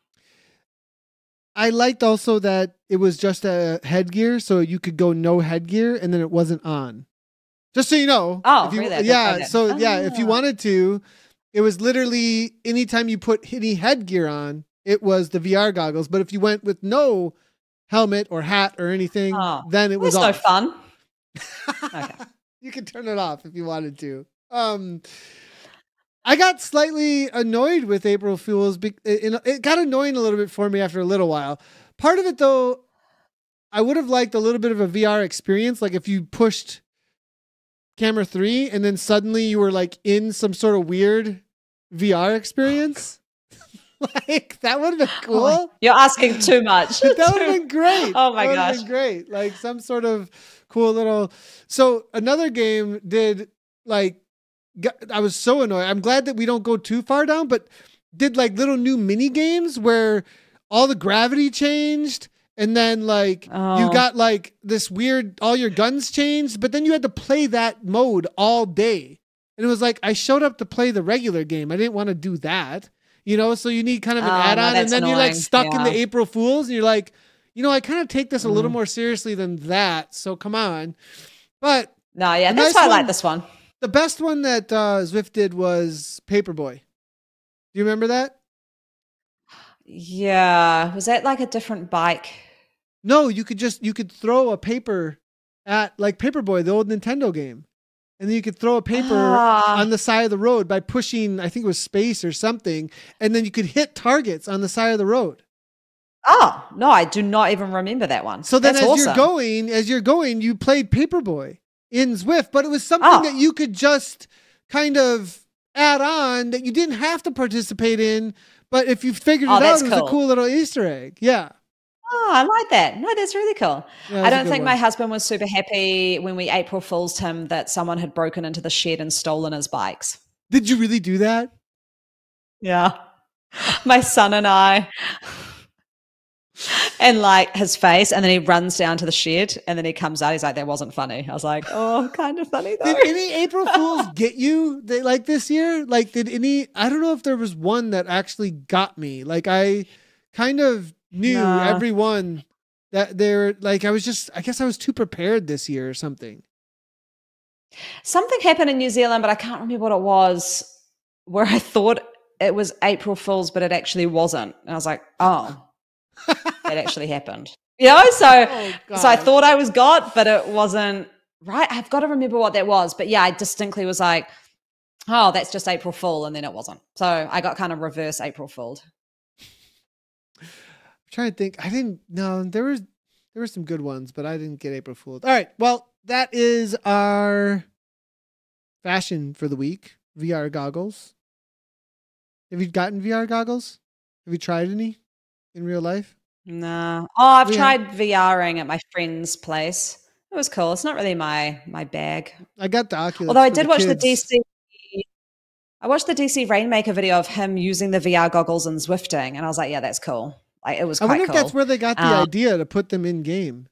I liked also that it was just a headgear, so you could go no headgear and then it wasn't on. Just so you know. Oh, if you, really? I didn't yeah. know that. So yeah, if you Ah. wanted to, it was literally anytime you put any headgear on, it was the V R goggles. But if you went with no helmet or hat or anything, Oh, then it was It's no off. fun. Okay. You could turn it off if you wanted to. Um, I got slightly annoyed with April Fools. Be- it, it got annoying a little bit for me after a little while. Part of it, though, I would have liked a little bit of a V R experience. Like if you pushed camera three and then suddenly you were like in some sort of weird V R experience. Like that would have been cool. Oh, you're asking too much. That would have been great. Oh my that would have gosh. been great. Like some sort of cool little. So another game did like. got- I was so annoyed. I'm glad that we don't go too far down, but did like little new mini games where all the gravity changed, and then like you Oh. got like this weird. All your guns changed, but then you had to play that mode all day. And it was like, I showed up to play the regular game. I didn't want to do that, you know? So you need kind of an Oh, no, add-on, and that's then you're like annoying. stuck in the Yeah. April Fools, and you're like, you know, I kind of take this a little Mm. more seriously than that. So come on. But No, yeah, A that's nice why I one. like this one. the best one that uh, Zwift did was Paperboy. Do you remember that? Yeah. Was that like a different bike? No, you could just, you could throw a paper at like Paperboy, the old Nintendo game. And then you could throw a paper Ah. on the side of the road by pushing, I think it was space or something. And then you could hit targets on the side of the road. Oh, no, I do not even remember that one. So then That's as awesome. you're going, as you're going, you played Paperboy in Zwift, but it was something Oh. that you could just kind of add on that you didn't have to participate in. But if you figured it Oh, out, that's it was a cool. cool little Easter egg. Yeah. Oh, I like that. No, that's really cool. Yeah, it I was a don't good think one. my husband was super happy when we April Fool's him that someone had broken into the shed and stolen his bikes. Did you really do that? Yeah. My son and I. And like his face, and then he runs down to the shed, and then he comes out. He's like, "That wasn't funny." I was like, "Oh, kind of funny though." Did any April Fools get you they, like this year? Like, did any, I don't know if there was one that actually got me. Like, I kind of knew Nah. everyone that they're like, I was just, I guess I was too prepared this year or something. Something happened in New Zealand, but I can't remember what it was. Where I thought it was April Fool's, but it actually wasn't. And I was like, "Oh, it actually happened." You know, so Oh, so I God. thought I was got, but it wasn't right. I've got to remember what that was. But yeah, I distinctly was like, "Oh, that's just April Fool," and then it wasn't. So I got kind of reverse April Fooled. I'm trying to think. I didn't, no, there was, there were some good ones, but I didn't get April Fool's. All right. Well, that is our fashion for the week. V R goggles. Have you gotten V R goggles? Have you tried any in real life? No. Oh, I've Yeah. tried VRing at my friend's place. It was cool. It's not really my my bag. I got the Oculus. Although I for did watch the kids. D C. I watched the D C Rainmaker video of him using the V R goggles and Zwifting, and I was like, yeah, that's cool. Like, it was I quite wonder cool. if that's where they got the Um, idea to put them in game.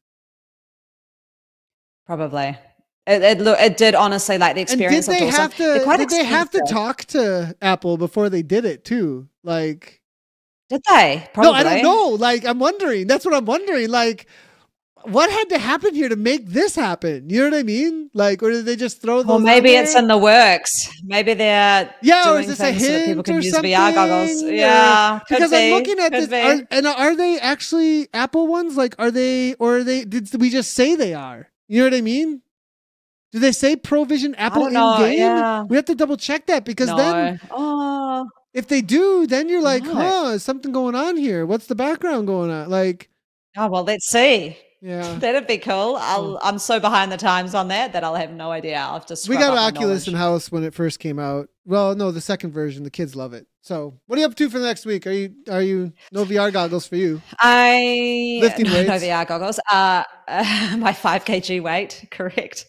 Probably. It, it, look, it did honestly, like the And did experience they looked awesome. have They're to? quite Did they have to expensive. talk to Apple before they did it too? Like, Did they? Probably. no, I don't know. Like, I'm wondering. That's what I'm wondering. Like, what had to happen here to make this happen? You know what I mean? Like, or did they just throw those? Well, out maybe it's there? in the works. Maybe they're Yeah, or doing is this a things so that people hint can or use something? V R goggles. or- Yeah, could because be, I'm looking at could this, be. are, and are they actually Apple ones? Like, are they, or are they? Did we just say they are? You know what I mean? Do they say Provision Apple don't in know, game? yeah. We have to double check that because no. then Oh, if they do, then you're like, No. huh, is something going on here? What's the background going on? Like, oh, well, let's see. yeah. That'd be cool. I'll, I'm so behind the times on that that I'll have no idea. I'll have to We scrub got up my Oculus in knowledge. house when it first came out. Well, no, the second version. The kids love it. So, what are you up to for the next week? Are you are you no V R goggles for you? I Lifting no, no weights? V R goggles. Uh, uh, my five kilogram weight, correct.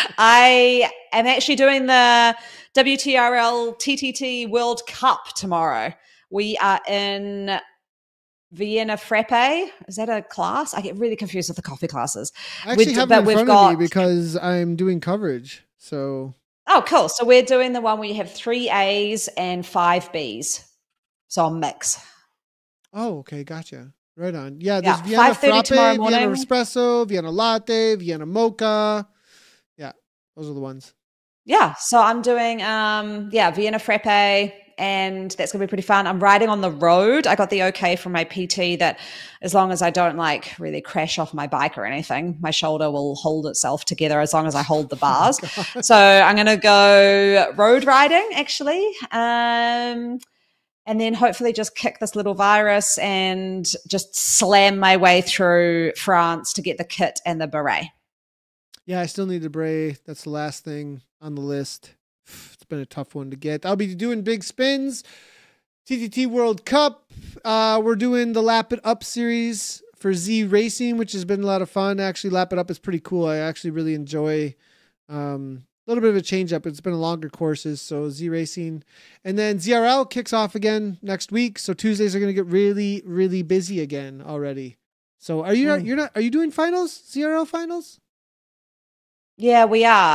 I am actually doing the W T R L T T T World Cup tomorrow. We are in Vienna Frappe. Is that a class? I get really confused with the coffee classes. I actually We'd- have but it in we've front got- of me because I'm doing coverage. So, Oh, cool. So we're doing the one where you have three A's and five B's. So I'll mix. oh, okay, gotcha. Right on. Yeah, there's Yeah, Vienna five thirty Frappe, tomorrow Vienna morning. Espresso, Vienna Latte, Vienna Mocha. Yeah, those are the ones. Yeah. So I'm doing, um, yeah, Vienna Frappe, and that's going to be pretty fun. I'm riding on the road. I got the okay from my P T that as long as I don't like really crash off my bike or anything, my shoulder will hold itself together as long as I hold the bars. So I'm going to go road riding actually. Um, and then hopefully just kick this little virus and just slam my way through France to get the kit and the beret. Yeah, I still need a bray. That's the last thing on the list. It's been a tough one to get. I'll be doing big spins. T T T World Cup. Uh, we're doing the Lap It Up series for Z Racing, which has been a lot of fun. Actually, Lap It Up is pretty cool. I actually really enjoy um, a little bit of a change up. It's been a longer courses, so Z Racing. And then Z R L kicks off again next week. So Tuesdays are going to get really, really busy again already. So are you not, Mm. you're not, are you doing finals? Z R L finals? Yeah, we are.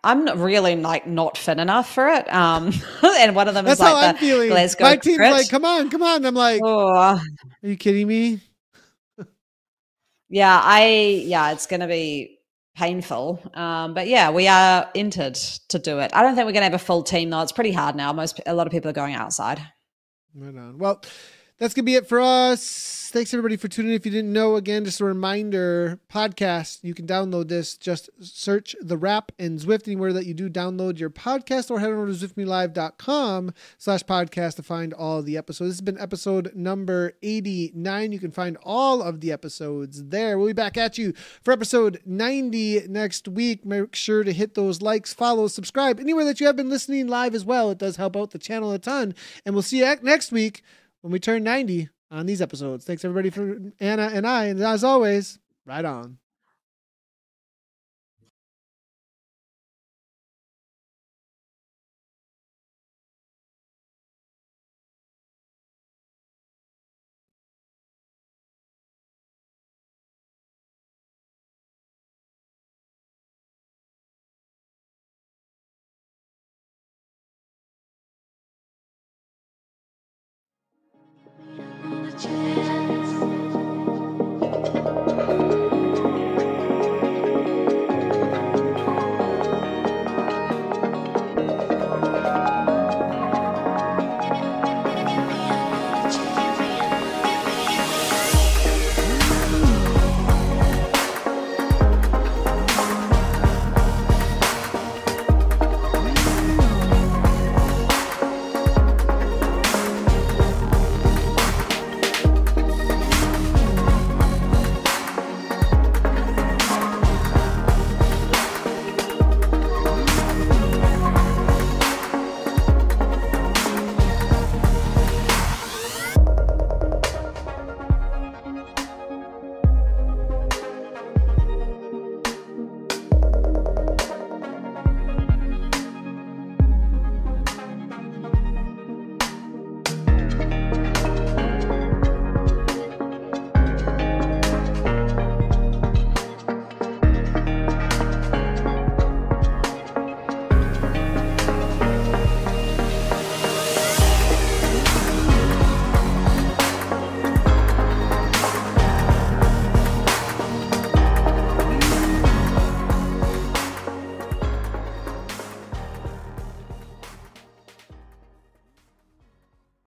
I'm not really like not fit enough for it. Um, and one of them That's is like how the I'm feeling. Glasgow My team's Crit. like, come on, come on. I'm like, Oh, are you kidding me? yeah, I yeah, it's going to be painful. Um, but yeah, we are entered to do it. I don't think we're going to have a full team though. It's pretty hard now. Most a lot of people are going outside. Right on. Well, that's going to be it for us. Thanks everybody for tuning in. If you didn't know, again, just a reminder, podcast, you can download this. Just search The Wrap and Zwift anywhere that you do download your podcast, or head over to zwift me live dot com slash podcast to find all the episodes. This has been episode number eighty-nine. You can find all of the episodes there. We'll be back at you for episode ninety next week. Make sure to hit those likes, follow, subscribe, anywhere that you have been listening live as well. It does help out the channel a ton. And we'll see you next week when we turn ninety on these episodes. Thanks everybody for Anna and I. And as always, right on.